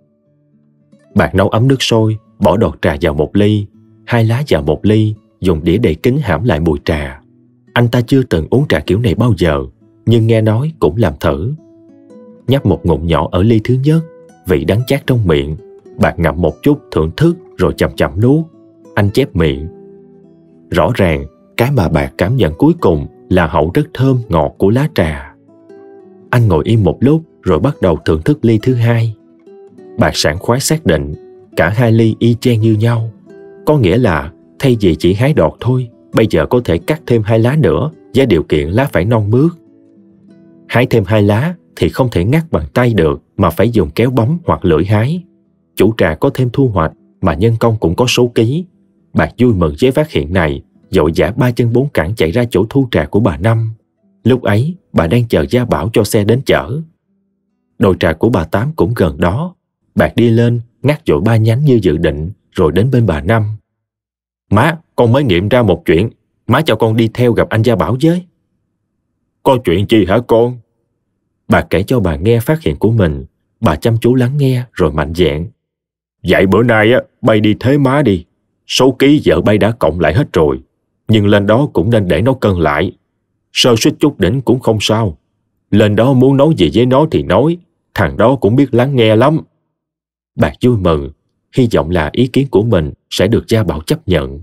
A: Bạc nấu ấm nước sôi, bỏ đọt trà vào một ly, hai lá vào một ly, dùng đĩa đầy kính hãm lại mùi trà. Anh ta chưa từng uống trà kiểu này bao giờ, nhưng nghe nói cũng làm thử. Nhấp một ngụm nhỏ ở ly thứ nhất, vị đắng chát trong miệng. Bạc ngậm một chút thưởng thức rồi chậm chậm nuốt. Anh chép miệng. Rõ ràng, cái mà Bạc cảm nhận cuối cùng là hậu rất thơm ngọt của lá trà. Anh ngồi im một lúc rồi bắt đầu thưởng thức ly thứ hai. Bạc sảng khoái xác định cả hai ly y chang như nhau. Có nghĩa là thay vì chỉ hái đọt thôi, bây giờ có thể cắt thêm hai lá nữa với điều kiện lá phải non mướt. Hái thêm hai lá thì không thể ngắt bằng tay được mà phải dùng kéo bấm hoặc lưỡi hái. Chủ trà có thêm thu hoạch mà nhân công cũng có số ký. Bạc vui mừng với phát hiện này, vội vã ba chân bốn cẳng chạy ra chỗ thu trà của bà Năm. Lúc ấy, bà đang chờ Gia Bảo cho xe đến chở. Đồi trà của bà Tám cũng gần đó. Bạc đi lên, ngắt vội ba nhánh như dự định, rồi đến bên bà Năm. Má, con mới nghiệm ra một chuyện. Má cho con đi theo gặp anh Gia Bảo với. Có chuyện gì hả con? Bà kể cho bà nghe phát hiện của mình. Bà chăm chú lắng nghe rồi mạnh dạn. Vậy bữa nay á, bay đi thế má đi. Số ký vợ bay đã cộng lại hết rồi, nhưng lên đó cũng nên để nó cân lại. Sơ suýt chút đỉnh cũng không sao. Lên đó muốn nói gì với nó thì nói, thằng đó cũng biết lắng nghe lắm. Bạc vui mừng, hy vọng là ý kiến của mình sẽ được Gia Bảo chấp nhận.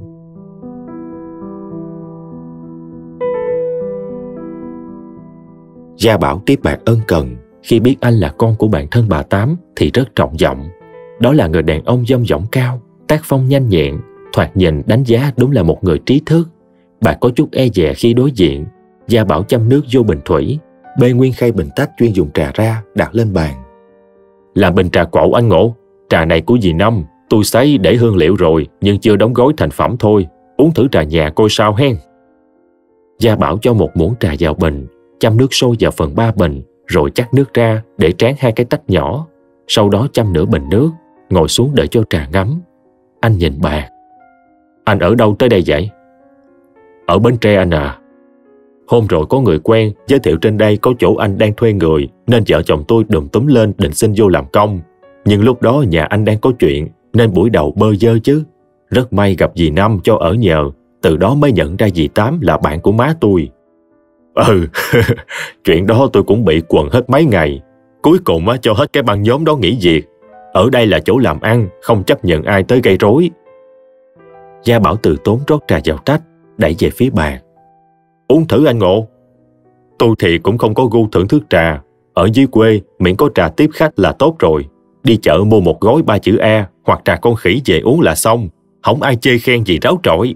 A: Gia Bảo tiếp Bạc ân cần. Khi biết anh là con của bạn thân bà Tám thì rất trọng vọng. Đó là người đàn ông dong dỏng cao, tác phong nhanh nhẹn, thoạt nhìn đánh giá đúng là một người trí thức. Bà có chút e dè khi đối diện. Gia Bảo châm nước vô bình thủy, bê nguyên khay bình tách chuyên dùng trà ra, đặt lên bàn. Làm bình trà cổ anh Ngộ. Trà này của dì Năm, tôi sấy để hương liệu rồi, nhưng chưa đóng gói thành phẩm thôi. Uống thử trà nhà coi sao hen. Gia Bảo cho một muỗng trà vào bình, châm nước sôi vào phần ba bình, rồi chắc nước ra để tráng hai cái tách nhỏ. Sau đó châm nửa bình nước, ngồi xuống đợi cho trà ngấm. Anh nhìn Bạc. Anh ở đâu tới đây vậy? Ở Bến Tre anh à. Hôm rồi có người quen giới thiệu trên đây có chỗ anh đang thuê người, nên vợ chồng tôi đùm túm lên định xin vô làm công. Nhưng lúc đó nhà anh đang có chuyện, nên buổi đầu bơ vơ chứ. Rất may gặp dì Năm cho ở nhờ, từ đó mới nhận ra dì Tám là bạn của má tôi. Ừ, chuyện đó tôi cũng bị quần hết mấy ngày. Cuối cùng cho hết cái băng nhóm đó nghỉ việc. Ở đây là chỗ làm ăn, không chấp nhận ai tới gây rối. Gia Bảo từ tốn rót trà vào tách, đẩy về phía Bạc. Uống thử anh Ngộ. Tôi thì cũng không có gu thưởng thức trà. Ở dưới quê, miễn có trà tiếp khách là tốt rồi. Đi chợ mua một gói ba chữ A hoặc trà con khỉ về uống là xong. không ai chê khen gì ráo trội.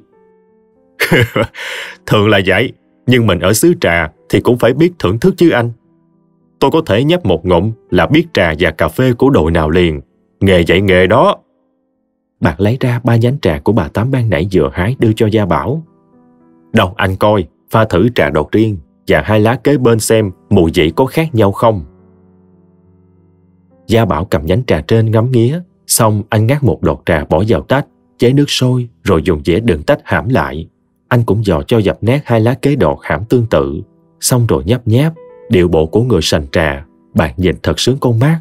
A: Thường là vậy, nhưng mình ở xứ trà thì cũng phải biết thưởng thức chứ anh. Tôi có thể nhấp một ngụm là biết trà và cà phê của đội nào liền. Nghề dạy nghề đó. Bạc lấy ra ba nhánh trà của bà Tám ban nãy vừa hái đưa cho Gia Bảo. Đâu anh coi, pha thử trà đọt riêng và hai lá kế bên xem mùi vị có khác nhau không. Gia Bảo cầm nhánh trà trên ngắm nghía, xong anh ngắt một đọt trà bỏ vào tách, chế nước sôi rồi dùng dĩa đựng tách hãm lại. Anh cũng dò cho dập nát hai lá kế đọt hãm tương tự, xong rồi nhấp nháp, điệu bộ của người sành trà. Bạn nhìn thật sướng con mắt.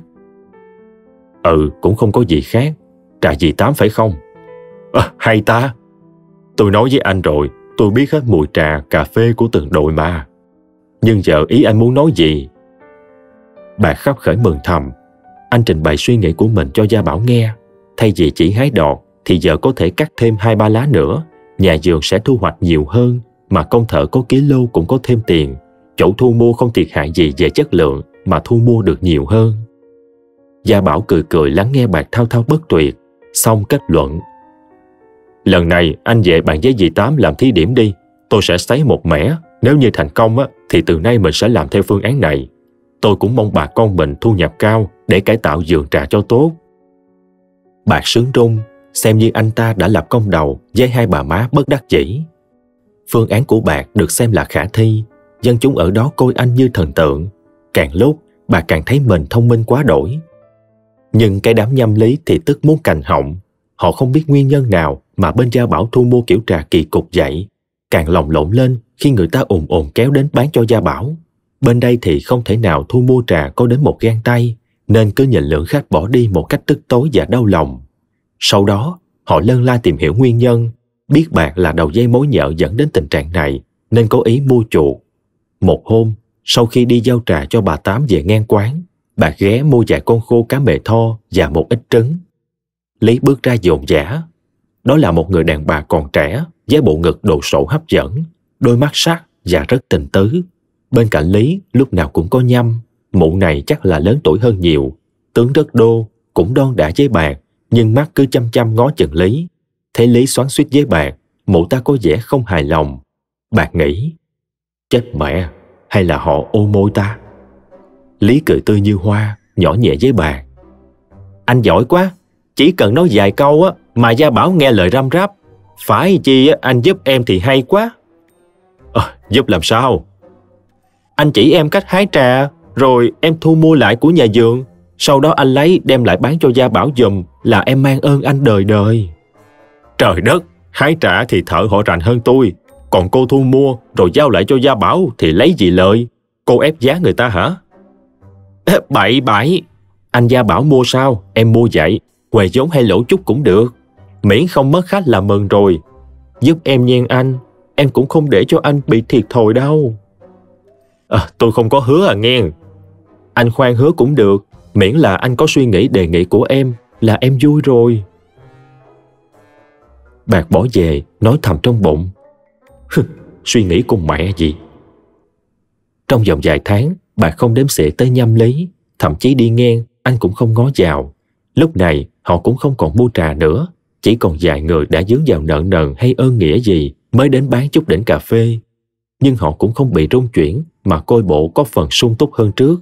A: Ừ, cũng không có gì khác. Trà dì Tám phải không? À, hay ta. Tôi nói với anh rồi, tôi biết hết mùi trà, cà phê của từng đội mà. Nhưng giờ ý anh muốn nói gì? Bạn khắp khởi mừng thầm. Anh trình bày suy nghĩ của mình cho Gia Bảo nghe. Thay vì chỉ hái đọt, thì giờ có thể cắt thêm hai ba lá nữa. Nhà vườn sẽ thu hoạch nhiều hơn, mà công thợ có ký lô cũng có thêm tiền. Chỗ thu mua không thiệt hại gì về chất lượng, mà thu mua được nhiều hơn. Gia Bảo cười cười lắng nghe Bạc thao thao bất tuyệt, xong kết luận. Lần này anh về bàn với dì Tám làm thí điểm đi. Tôi sẽ sấy một mẻ. Nếu như thành công á, thì từ nay mình sẽ làm theo phương án này. Tôi cũng mong bà con mình thu nhập cao để cải tạo vườn trà cho tốt. Bạc sướng rung, xem như anh ta đã lập công đầu với hai bà má bất đắc dĩ. Phương án của Bạc được xem là khả thi. Dân chúng ở đó coi anh như thần tượng. Càng lúc, bà càng thấy mình thông minh quá đổi. Nhưng cái đám nhâm lý thì tức muốn cành họng. Họ không biết nguyên nhân nào mà bên Gia Bảo thu mua kiểu trà kỳ cục vậy. Càng lồng lộn lên khi người ta ồn ồn kéo đến bán cho Gia Bảo. Bên đây thì không thể nào thu mua trà có đến một gang tay, nên cứ nhìn lượng khách bỏ đi một cách tức tối và đau lòng. Sau đó, họ lân la tìm hiểu nguyên nhân, biết Bạc là đầu dây mối nhợ dẫn đến tình trạng này, nên có ý mua chuộc. Một hôm, sau khi đi giao trà cho bà Tám về ngang quán, Bạc ghé mua vài con khô cá mè tho và một ít trứng. Lý bước ra dồn dã. Đó là một người đàn bà còn trẻ, với bộ ngực đồ sộ hấp dẫn, đôi mắt sắc và rất tình tứ. Bên cạnh Lý lúc nào cũng có Nhâm. Mụ này chắc là lớn tuổi hơn nhiều, tướng rất đô, cũng đon đả với Bạc, nhưng mắt cứ chăm chăm ngó chừng Lý. Thấy Lý xoắn xuýt với Bạc, mụ ta có vẻ không hài lòng. Bạc nghĩ, chết mẹ, hay là họ ô môi ta? Lý cười tươi như hoa, nhỏ nhẹ với Bạc. Anh giỏi quá, chỉ cần nói vài câu á mà Gia Bảo nghe lời răm rắp. Phải chi á, anh giúp em thì hay quá. À, giúp làm sao? Anh chỉ em cách hái trà, rồi em thu mua lại của nhà vườn. Sau đó anh lấy đem lại bán cho Gia Bảo giùm, là em mang ơn anh đời đời. Trời đất, hái trà thì thợ họ rành hơn tôi. Còn cô thu mua rồi giao lại cho Gia Bảo thì lấy gì lợi? Cô ép giá người ta hả? Bậy bậy, anh Gia Bảo mua sao, em mua vậy. Què vốn hay lỗ chút cũng được, miễn không mất khách là mừng rồi. Giúp em nhen anh, em cũng không để cho anh bị thiệt thòi đâu. À, tôi không có hứa à nghe. Anh khoan hứa cũng được, miễn là anh có suy nghĩ đề nghị của em là em vui rồi. Bạc bỏ về, nói thầm trong bụng. Suy nghĩ con mẹ gì. Trong vòng vài tháng, Bạc không đếm xỉa tới Nhâm Lý, thậm chí đi ngang, anh cũng không ngó vào. Lúc này, họ cũng không còn mua trà nữa, chỉ còn vài người đã dướng vào nợ nần hay ơn nghĩa gì mới đến bán chút đỉnh cà phê. Nhưng họ cũng không bị rung chuyển, mà coi bộ có phần sung túc hơn trước.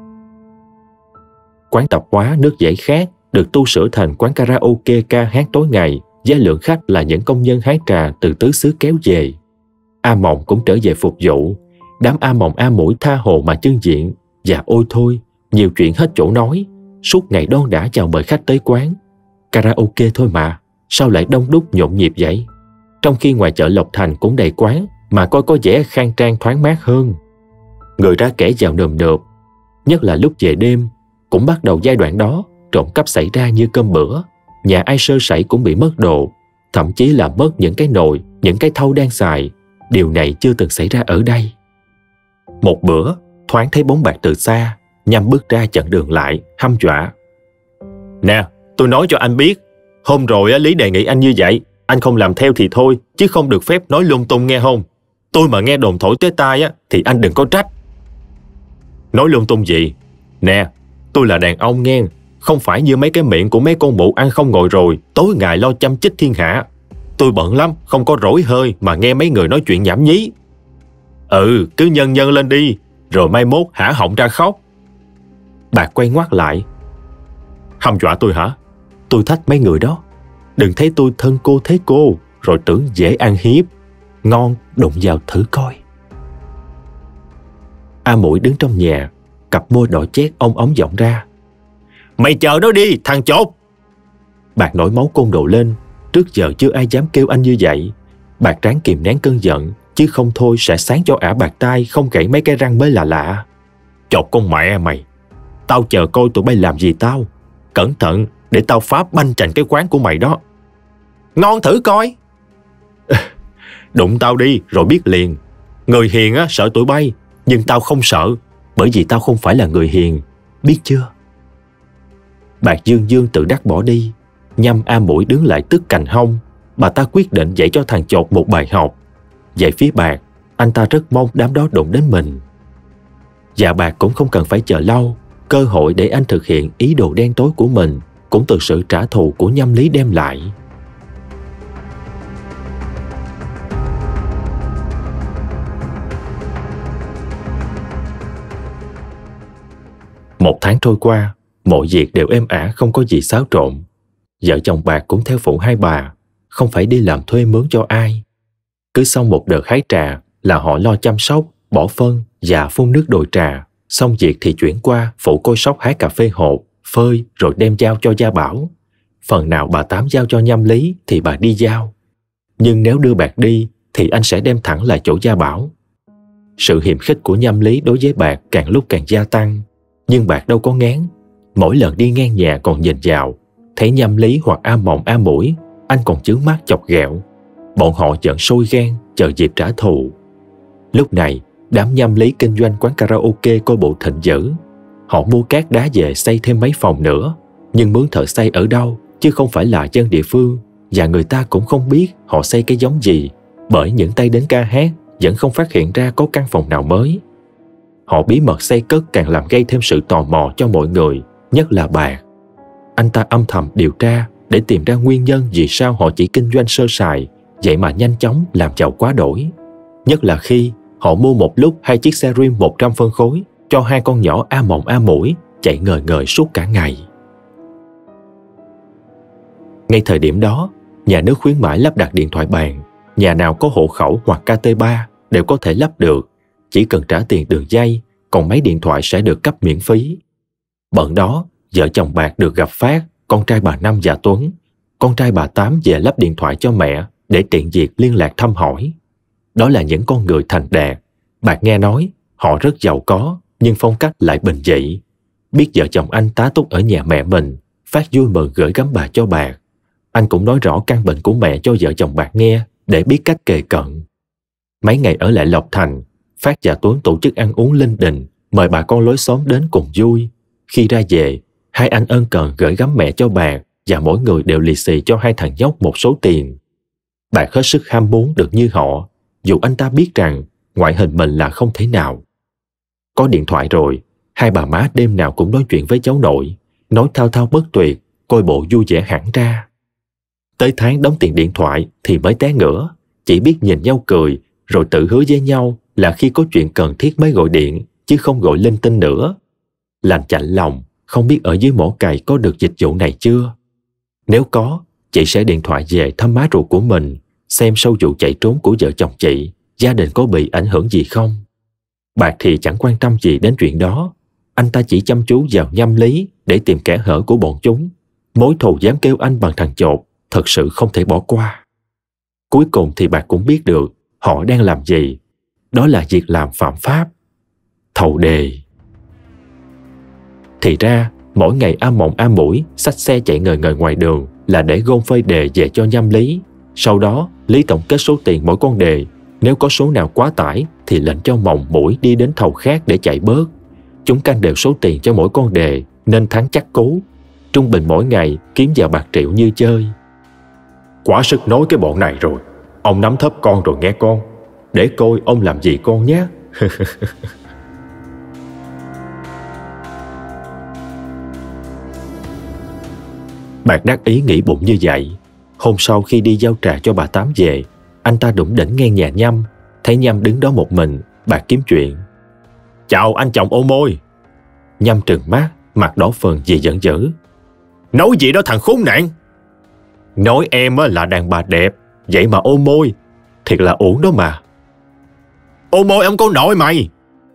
A: Quán tạp hóa nước giải khát được tu sửa thành quán karaoke ca hát tối ngày, với lượng khách là những công nhân hái trà từ tứ xứ kéo về. A Mộng cũng trở về phục vụ. Đám A Mộng A Mũi tha hồ mà trưng diện, và ôi thôi, nhiều chuyện hết chỗ nói. Suốt ngày đon đả chào mời khách tới quán. Karaoke thôi mà, sao lại đông đúc nhộn nhịp vậy? Trong khi ngoài chợ Lộc Thành cũng đầy quán, mà coi có vẻ khang trang thoáng mát hơn. Người ra kẻ vào nườm nượp, nhất là lúc về đêm. Cũng bắt đầu giai đoạn đó, trộm cắp xảy ra như cơm bữa. Nhà ai sơ sẩy cũng bị mất đồ, thậm chí là mất những cái nồi, những cái thau đang xài. Điều này chưa từng xảy ra ở đây. Một bữa, thoáng thấy bóng Bạc từ xa, Nhâm bước ra chặn đường lại, hăm dọa. Nè, tôi nói cho anh biết, hôm rồi Lý đề nghị anh như vậy, anh không làm theo thì thôi, chứ không được phép nói lung tung nghe không? Tôi mà nghe đồn thổi tới tai á, thì anh đừng có trách. Nói lung tung gì? Nè, tôi là đàn ông nghe, không phải như mấy cái miệng của mấy con mụ ăn không ngồi rồi, tối ngày lo chăm chích thiên hạ. Tôi bận lắm, không có rỗi hơi mà nghe mấy người nói chuyện nhảm nhí. Ừ, cứ nhân nhân lên đi, rồi mai mốt hả họng ra khóc. Bạc quay ngoắt lại. Hăm dọa tôi hả? Tôi thách mấy người đó. Đừng thấy tôi thân cô thế cô, rồi tưởng dễ ăn hiếp. Ngon, đụng vào thử coi. A Mũi đứng trong nhà, cặp môi đỏ chét ông ống vọng ra. Mày chờ đó đi, thằng chột! Bạc nổi máu côn đồ lên. Trước giờ chưa ai dám kêu anh như vậy. Bạc ráng kìm nén cơn giận, chứ không thôi sẽ sáng cho ả bạc tai không gãy mấy cái răng mới là lạ. Chột con mẹ mày! Tao chờ coi tụi bay làm gì tao. Cẩn thận, để tao phá banh chành cái quán của mày đó. Ngon thử coi! Đụng tao đi rồi biết liền. Người hiền á sợ tụi bay, nhưng tao không sợ, bởi vì tao không phải là người hiền, biết chưa? Bạc dương dương tự đắc bỏ đi. Nhâm A Mũi đứng lại tức cành hông. Bà ta quyết định dạy cho thằng chột một bài học. Về phía Bạc, anh ta rất mong đám đó đụng đến mình. Dạ Bạc cũng không cần phải chờ lâu. Cơ hội để anh thực hiện ý đồ đen tối của mình cũng từ sự trả thù của Nhâm Lý đem lại. Một tháng trôi qua, mọi việc đều êm ả không có gì xáo trộn. Vợ chồng Bạc cũng theo phụ hai bà, không phải đi làm thuê mướn cho ai. Cứ xong một đợt hái trà là họ lo chăm sóc, bỏ phân và phun nước đồi trà. Xong việc thì chuyển qua phụ coi sóc hái cà phê hột, phơi rồi đem giao cho Gia Bảo. Phần nào bà Tám giao cho Nhâm Lý thì bà đi giao. Nhưng nếu đưa Bạc đi thì anh sẽ đem thẳng lại chỗ Gia Bảo. Sự hiềm khích của Nhâm Lý đối với Bạc càng lúc càng gia tăng. Nhưng Bạc đâu có ngán. Mỗi lần đi ngang nhà còn nhìn vào, thấy Nhâm Lý hoặc A Mộng A Mũi, anh còn chướng mắt chọc ghẹo. Bọn họ giận sôi gan, chờ dịp trả thù. Lúc này, đám Nhâm Lý kinh doanh quán karaoke coi bộ thịnh dữ. Họ mua cát đá về xây thêm mấy phòng nữa. Nhưng mướn thợ xây ở đâu, chứ không phải là dân địa phương. Và người ta cũng không biết họ xây cái giống gì, bởi những tay đến ca hát vẫn không phát hiện ra có căn phòng nào mới. Họ bí mật xây cất càng làm gây thêm sự tò mò cho mọi người, nhất là Bạc. Anh ta âm thầm điều tra để tìm ra nguyên nhân vì sao họ chỉ kinh doanh sơ sài, vậy mà nhanh chóng làm giàu quá đổi. Nhất là khi họ mua một lúc hai chiếc xe rim một trăm phân khối cho hai con nhỏ A Mộng A Mũi chạy ngời ngời suốt cả ngày. Ngay thời điểm đó, nhà nước khuyến mãi lắp đặt điện thoại bàn. Nhà nào có hộ khẩu hoặc K T ba đều có thể lắp được, chỉ cần trả tiền đường dây, còn máy điện thoại sẽ được cấp miễn phí. Bận đó, vợ chồng Bạc được gặp Phát, con trai bà Năm và Tuấn. Con trai bà Tám về lắp điện thoại cho mẹ để tiện việc liên lạc thăm hỏi. Đó là những con người thành đạt. Bạc nghe nói họ rất giàu có, nhưng phong cách lại bình dị. Biết vợ chồng anh tá túc ở nhà mẹ mình, Phát vui mừng gửi gắm bà cho Bạc. Anh cũng nói rõ căn bệnh của mẹ cho vợ chồng Bạc nghe để biết cách kề cận. Mấy ngày ở lại Lộc Thành, Phát và Tuấn tổ chức ăn uống linh đình, mời bà con lối xóm đến cùng vui. Khi ra về, hai anh ân cần gửi gắm mẹ cho Bạc và mỗi người đều lì xì cho hai thằng nhóc một số tiền. Bạc hết sức ham muốn được như họ, dù anh ta biết rằng ngoại hình mình là không thể nào. Có điện thoại rồi, hai bà má đêm nào cũng nói chuyện với cháu nội, nói thao thao bất tuyệt, coi bộ vui vẻ hẳn ra. Tới tháng đóng tiền điện thoại thì mới té ngửa, chỉ biết nhìn nhau cười, rồi tự hứa với nhau là khi có chuyện cần thiết mới gọi điện, chứ không gọi linh tinh nữa. Lành chạnh lòng, không biết ở dưới mỏ cày có được dịch vụ này chưa? Nếu có, chị sẽ điện thoại về thăm má ruột của mình, xem sau vụ chạy trốn của vợ chồng chị, gia đình có bị ảnh hưởng gì không. Bạc thì chẳng quan tâm gì đến chuyện đó. Anh ta chỉ chăm chú vào Nhâm Lý để tìm kẽ hở của bọn chúng. Mối thù dám kêu anh bằng thằng chột thật sự không thể bỏ qua. Cuối cùng thì Bạc cũng biết được họ đang làm gì. Đó là việc làm phạm pháp. Thầu đề. Thì ra, mỗi ngày A Mộng A Mũi xách xe chạy ngời ngời ngoài đường là để gom phơi đề về cho Nhâm Lý. Sau đó, Lý tổng kết số tiền mỗi con đề. Nếu có số nào quá tải thì lệnh cho Mộng Mũi đi đến thầu khác để chạy bớt. Chúng canh đều số tiền cho mỗi con đề nên thắng chắc cú. Trung bình mỗi ngày kiếm vào bạc triệu như chơi. Quá sức nói cái bọn này rồi. Ông nắm thấp con rồi nghe con. Để coi ông làm gì con nhé. Bạc đắc ý nghĩ bụng như vậy. Hôm sau khi đi giao trà cho bà Tám về, anh ta đủng đỉnh ngang nhà Nhâm, thấy Nhâm đứng đó một mình. Bạc kiếm chuyện. Chào anh chồng ô môi. Nhâm trừng mắt, mặt đỏ phừng vì giận dữ. Nói gì đó thằng khốn nạn. Nói em là đàn bà đẹp, vậy mà ô môi. Thiệt là uổng đó mà. Ô môi ông có nội mày.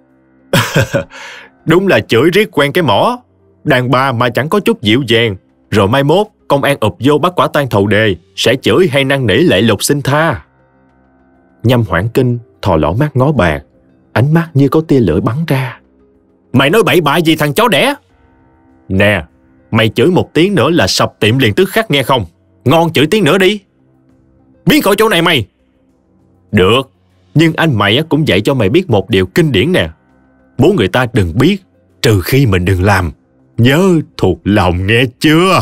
A: Đúng là chửi riết quen cái mỏ. Đàn bà mà chẳng có chút dịu dàng, rồi mai mốt công an ụp vô bắt quả tang thầu đề, sẽ chửi hay năn nỉ lệ lục xin tha. Nhâm hoảng kinh, thò lỏ mắt ngó Bạc, ánh mắt như có tia lửa bắn ra. Mày nói bậy bạ gì thằng chó đẻ? Nè, mày chửi một tiếng nữa là sập tiệm liền tức khắc nghe không? Ngon chửi tiếng nữa đi. Biến khỏi chỗ này mày. Được, nhưng anh mày cũng dạy cho mày biết một điều kinh điển nè. Muốn người ta đừng biết, trừ khi mình đừng làm. Nhớ thuộc lòng nghe chưa?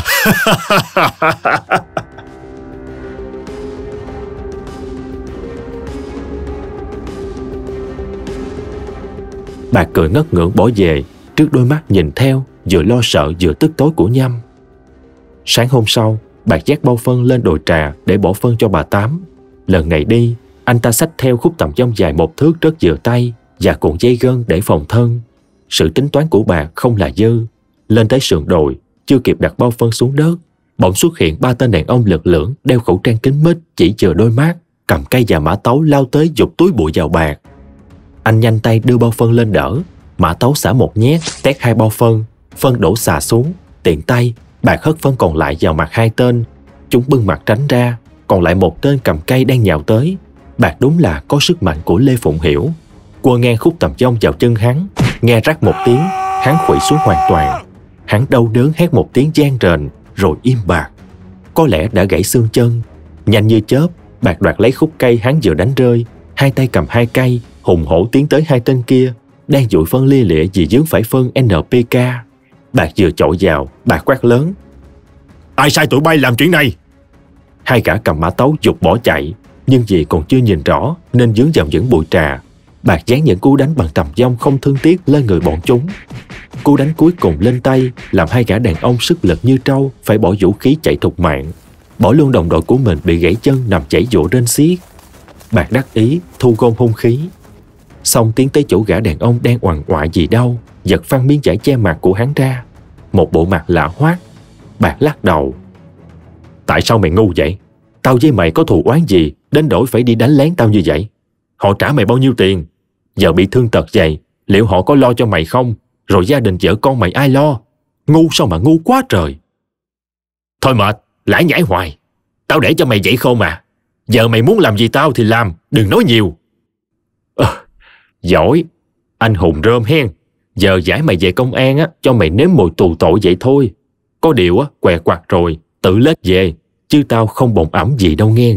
A: Bạc cười ngất ngưỡng bỏ về, trước đôi mắt nhìn theo, vừa lo sợ vừa tức tối của Nhâm. Sáng hôm sau, Bạc vác bao phân lên đồi trà để bỏ phân cho bà Tám. Lần này đi, anh ta xách theo khúc tầm dông dài một thước rất vừa tay và cuộn dây gân để phòng thân. Sự tính toán của Bạc không là dư. Lên tới sườn đồi, chưa kịp đặt bao phân xuống đất, bỗng xuất hiện ba tên đàn ông lực lưỡng đeo khẩu trang kính mít, chỉ chừa đôi mắt, cầm cây và mã tấu lao tới giục túi bụi vào Bạc. Anh nhanh tay đưa bao phân lên đỡ, mã tấu xả một nhét, tét hai bao phân, phân đổ xà xuống. Tiện tay, Bạc hất phân còn lại vào mặt hai tên. Chúng bưng mặt tránh ra, còn lại một tên cầm cây đang nhào tới. Bạc đúng là có sức mạnh của Lê Phụng Hiểu. Quơ ngang khúc tầm dông vào chân hắn, nghe rắc một tiếng, hắn khuỵu xuống hoàn toàn. Hắn đau đớn hét một tiếng gian rền, rồi im bặt. Có lẽ đã gãy xương chân. Nhanh như chớp, Bạc đoạt lấy khúc cây hắn vừa đánh rơi, hai tay cầm hai cây, hùng hổ tiến tới hai tên kia, đang dụi phân lia lịa vì dướng phải phân en pê ca. Bạc vừa chọi vào, Bạc quát lớn. Ai sai tụi bay làm chuyện này? Hai gã cầm mã tấu giục bỏ chạy, nhưng vì còn chưa nhìn rõ nên dướng vào những bụi trà. Bạc giáng những cú đánh bằng tầm dông không thương tiếc lên người bọn chúng. Cú đánh cuối cùng lên tay làm hai gã đàn ông sức lực như trâu phải bỏ vũ khí chạy thục mạng, bỏ luôn đồng đội của mình bị gãy chân nằm chảy dụa rên xiết. Bạc đắc ý thu gom hung khí, xong tiến tới chỗ gã đàn ông đang oằn oại vì đau, giật phăng miếng vải che mặt của hắn ra, một bộ mặt lạ hoắc. Bạc lắc đầu. Tại sao mày ngu vậy? Tao với mày có thù oán gì đến đổi phải đi đánh lén tao như vậy? Họ trả mày bao nhiêu tiền? Giờ bị thương tật vậy, liệu họ có lo cho mày không? Rồi gia đình vợ con mày ai lo? Ngu sao mà ngu quá trời. Thôi mệt, lải nhải hoài. Tao để cho mày vậy không à? Giờ mày muốn làm gì tao thì làm, đừng nói nhiều. À, giỏi, anh hùng rơm hen. Giờ giải mày về công an á, cho mày nếm mùi tù tội vậy thôi. Có điều á, què quặt rồi, tự lết về, chứ tao không bồng ẵm gì đâu nghe.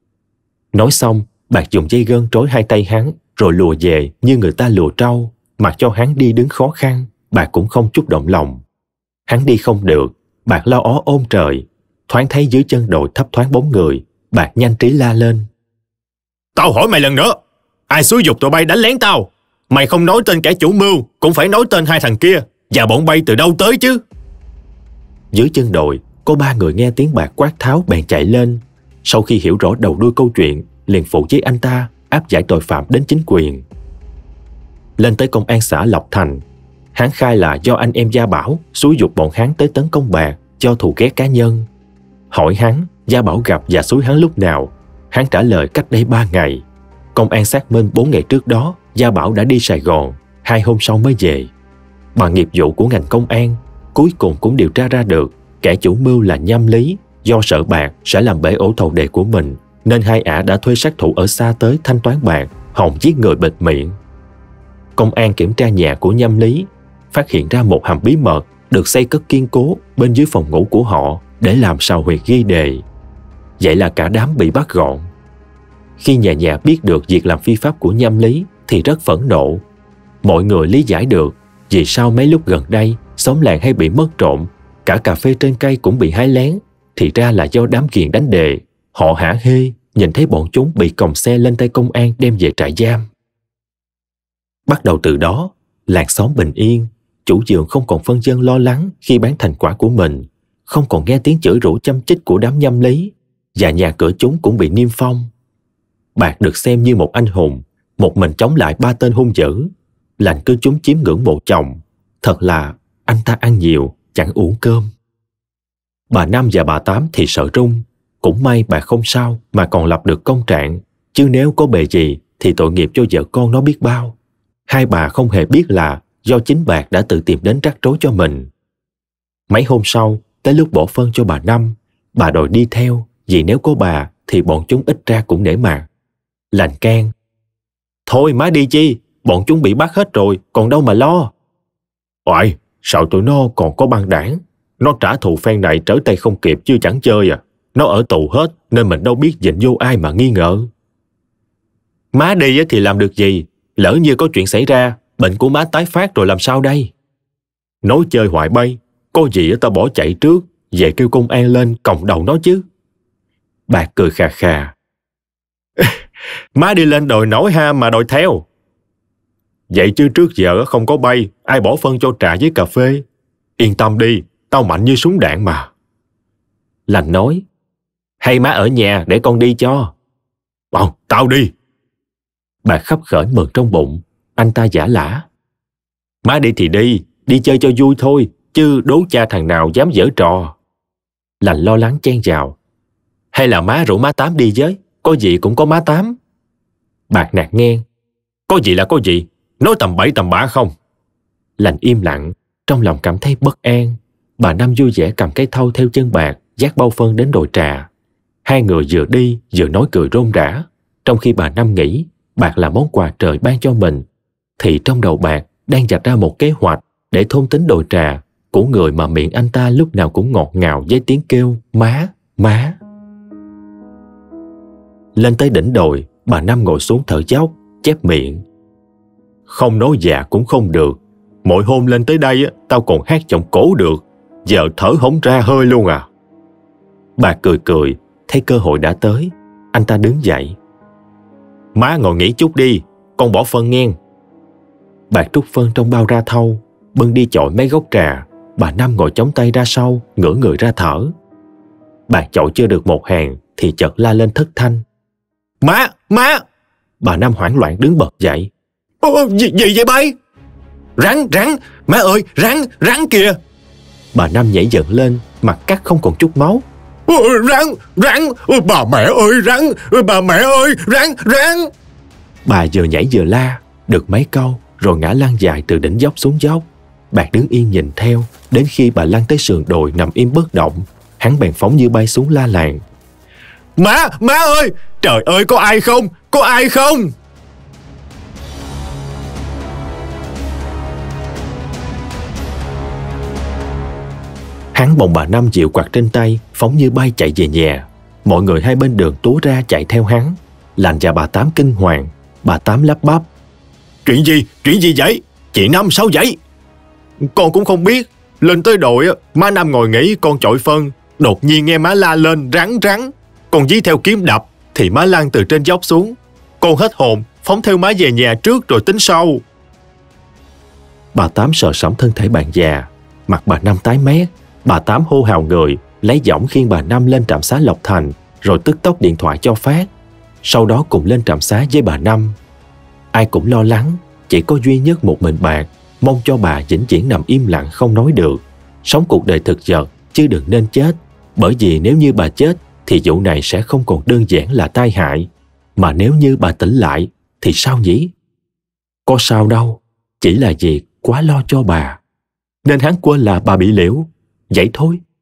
A: Nói xong, Bạc dùng dây gân trói hai tay hắn, rồi lùa về như người ta lùa trâu, mặc cho hắn đi đứng khó khăn. Bạc cũng không chút động lòng. Hắn đi không được, Bạc lo ó ôm trời. Thoáng thấy dưới chân đồi thấp thoáng bóng người, Bạc nhanh trí la lên. Tao hỏi mày lần nữa, ai xúi giục tụi bay đánh lén tao? Mày không nói tên kẻ chủ mưu, cũng phải nói tên hai thằng kia, và bọn bay từ đâu tới chứ? Dưới chân đồi, có ba người nghe tiếng Bạc quát tháo bèn chạy lên. Sau khi hiểu rõ đầu đuôi câu chuyện, liền phụ với anh ta áp giải tội phạm đến chính quyền. Lên tới công an xã Lộc Thành, hắn khai là do anh em Gia Bảo xúi giục bọn hắn tới tấn công Bạc cho thù ghét cá nhân. Hỏi hắn Gia Bảo gặp và xúi hắn lúc nào, hắn trả lời cách đây ba ngày. Công an xác minh bốn ngày trước đó Gia Bảo đã đi Sài Gòn, hai hôm sau mới về. Bằng nghiệp vụ của ngành công an, cuối cùng cũng điều tra ra được kẻ chủ mưu là Nhâm Lý. Do sợ Bạc sẽ làm bể ổ thầu đề của mình, nên hai ả đã thuê sát thủ ở xa tới thanh toán Bạc, hòng giết người bịt miệng. Công an kiểm tra nhà của Nhâm Lý, phát hiện ra một hầm bí mật được xây cất kiên cố bên dưới phòng ngủ của họ để làm sào huyệt ghi đề. Vậy là cả đám bị bắt gọn. Khi nhà nhà biết được việc làm phi pháp của Nhâm Lý thì rất phẫn nộ. Mọi người lý giải được vì sao mấy lúc gần đây xóm làng hay bị mất trộm, cả cà phê trên cây cũng bị hái lén. Thì ra là do đám kiền đánh đề. Họ hả hê nhìn thấy bọn chúng bị còng xe lên tay công an đem về trại giam. Bắt đầu từ đó, làng xóm bình yên. Chủ vườn không còn phân vân lo lắng khi bán thành quả của mình, không còn nghe tiếng chửi rủa châm chích của đám Nhâm Lý. và nhà cửa chúng cũng bị niêm phong. Bạc được xem như một anh hùng, một mình chống lại ba tên hung dữ. Lành cứ chúng chiếm ngưỡng mộ chồng. Thật là anh ta ăn nhiều, chẳng uống cơm. Bà Năm và bà Tám thì sợ run. Cũng may bà không sao mà còn lập được công trạng. Chứ nếu có bề gì thì tội nghiệp cho vợ con nó biết bao. Hai bà không hề biết là do chính Bạc đã tự tìm đến rắc rối cho mình. Mấy hôm sau, tới lúc bỏ phân cho bà Năm, bà đòi đi theo, vì nếu có bà thì bọn chúng ít ra cũng nể mặt. Lành can: Thôi má đi chi, bọn chúng bị bắt hết rồi, còn đâu mà lo. Oại, sao tụi nó còn có băng đảng? Nó trả thù phen này trở tay không kịp chứ chẳng chơi à. Nó ở tù hết nên mình đâu biết dịnh vô ai mà nghi ngờ. Má đi thì làm được gì? Lỡ như có chuyện xảy ra, bệnh của má tái phát rồi làm sao đây? Nói chơi hoài bay, có gì tao bỏ chạy trước, về kêu công an lên còng đầu nó chứ. Bạc cười khà khà: Má đi lên đòi nổi ha mà đòi theo. Vậy chứ trước giờ không có bay, ai bỏ phân cho trà với cà phê. Yên tâm đi, tao mạnh như súng đạn mà. Lành nói: Hay má ở nhà để con đi cho. Ờ, tao đi. Bà khấp khởi mừng trong bụng. Anh ta giả lả: Má đi thì đi, đi chơi cho vui thôi, chứ đố cha thằng nào dám giở trò. Lành lo lắng chen vào: Hay là má rủ má Tám đi với, có gì cũng có má Tám. Bạc nạt ngang: Có gì là có gì, nói tầm bậy tầm bạ không. Lành im lặng, trong lòng cảm thấy bất an. Bà Năm vui vẻ cầm cái thau theo chân Bạc, dắt bao phân đến đồi trà. Hai người vừa đi vừa nói cười rôm rả. Trong khi bà Năm nghĩ Bạc là món quà trời ban cho mình, thì trong đầu Bạc đang vạch ra một kế hoạch để thôn tính đồi trà của người mà miệng anh ta lúc nào cũng ngọt ngào với tiếng kêu má, má. Lên tới đỉnh đồi, bà Năm ngồi xuống thở dốc, chép miệng: Không nói già cũng không được. Mỗi hôm lên tới đây tao còn hát giọng cổ được, giờ thở không ra hơi luôn à. Bà cười cười, thấy cơ hội đã tới. Anh ta đứng dậy: Má ngồi nghỉ chút đi, con bỏ phân nghe. Bạc trút phân trong bao ra thau, bưng đi chọi mấy gốc trà. Bà Năm ngồi chống tay ra sau, ngửa người ra thở. Bạc chọi chưa được một hàng thì chợt la lên thất thanh: Má, má! Bà Năm hoảng loạn đứng bật dậy: Ô, gì, gì vậy bay? Rắn, rắn, má ơi, rắn, rắn kìa! Bà Năm nhảy dựng lên, mặt cắt không còn chút máu. Ôi, rắn, rắn, ôi, bà mẹ ơi, rắn, ôi, bà mẹ ơi, rắn, rắn! Bà vừa nhảy vừa la, được mấy câu rồi ngã lăn dài từ đỉnh dốc xuống dốc. Bạc đứng yên nhìn theo, đến khi bà lăn tới sườn đồi nằm im bất động, hắn bèn phóng như bay xuống la làng: Má, má ơi, trời ơi, có ai không, có ai không? Hắn bồng bà Năm dịu quạt trên tay, phóng như bay chạy về nhà. Mọi người hai bên đường túa ra chạy theo hắn. Lành và bà Tám kinh hoàng. Bà Tám lắp bắp: Chuyện gì, chuyện gì vậy? Chị Năm sao vậy? Con cũng không biết. Lên tới đội, má Năm ngồi nghỉ con chọi phân. Đột nhiên nghe má la lên rắn rắn. Con dí theo kiếm đập thì má lăn từ trên dốc xuống. Con hết hồn, phóng theo má về nhà trước rồi tính sau. Bà Tám sợ sẫm thân thể bạn già. Mặt bà Năm tái mét. Bà Tám hô hào người, lấy giỏng khiêng bà Năm lên trạm xá Lộc Thành, rồi tức tốc điện thoại cho Phát. Sau đó cùng lên trạm xá với bà Năm. Ai cũng lo lắng, chỉ có duy nhất một mình Bạc mong cho bà vĩnh viễn nằm im lặng không nói được, sống cuộc đời thực vật chứ đừng nên chết. Bởi vì nếu như bà chết thì vụ này sẽ không còn đơn giản là tai hại, mà nếu như bà tỉnh lại thì sao nhỉ? Có sao đâu, chỉ là việc quá lo cho bà, nên hắn quên là bà bị liễu. Vậy thôi.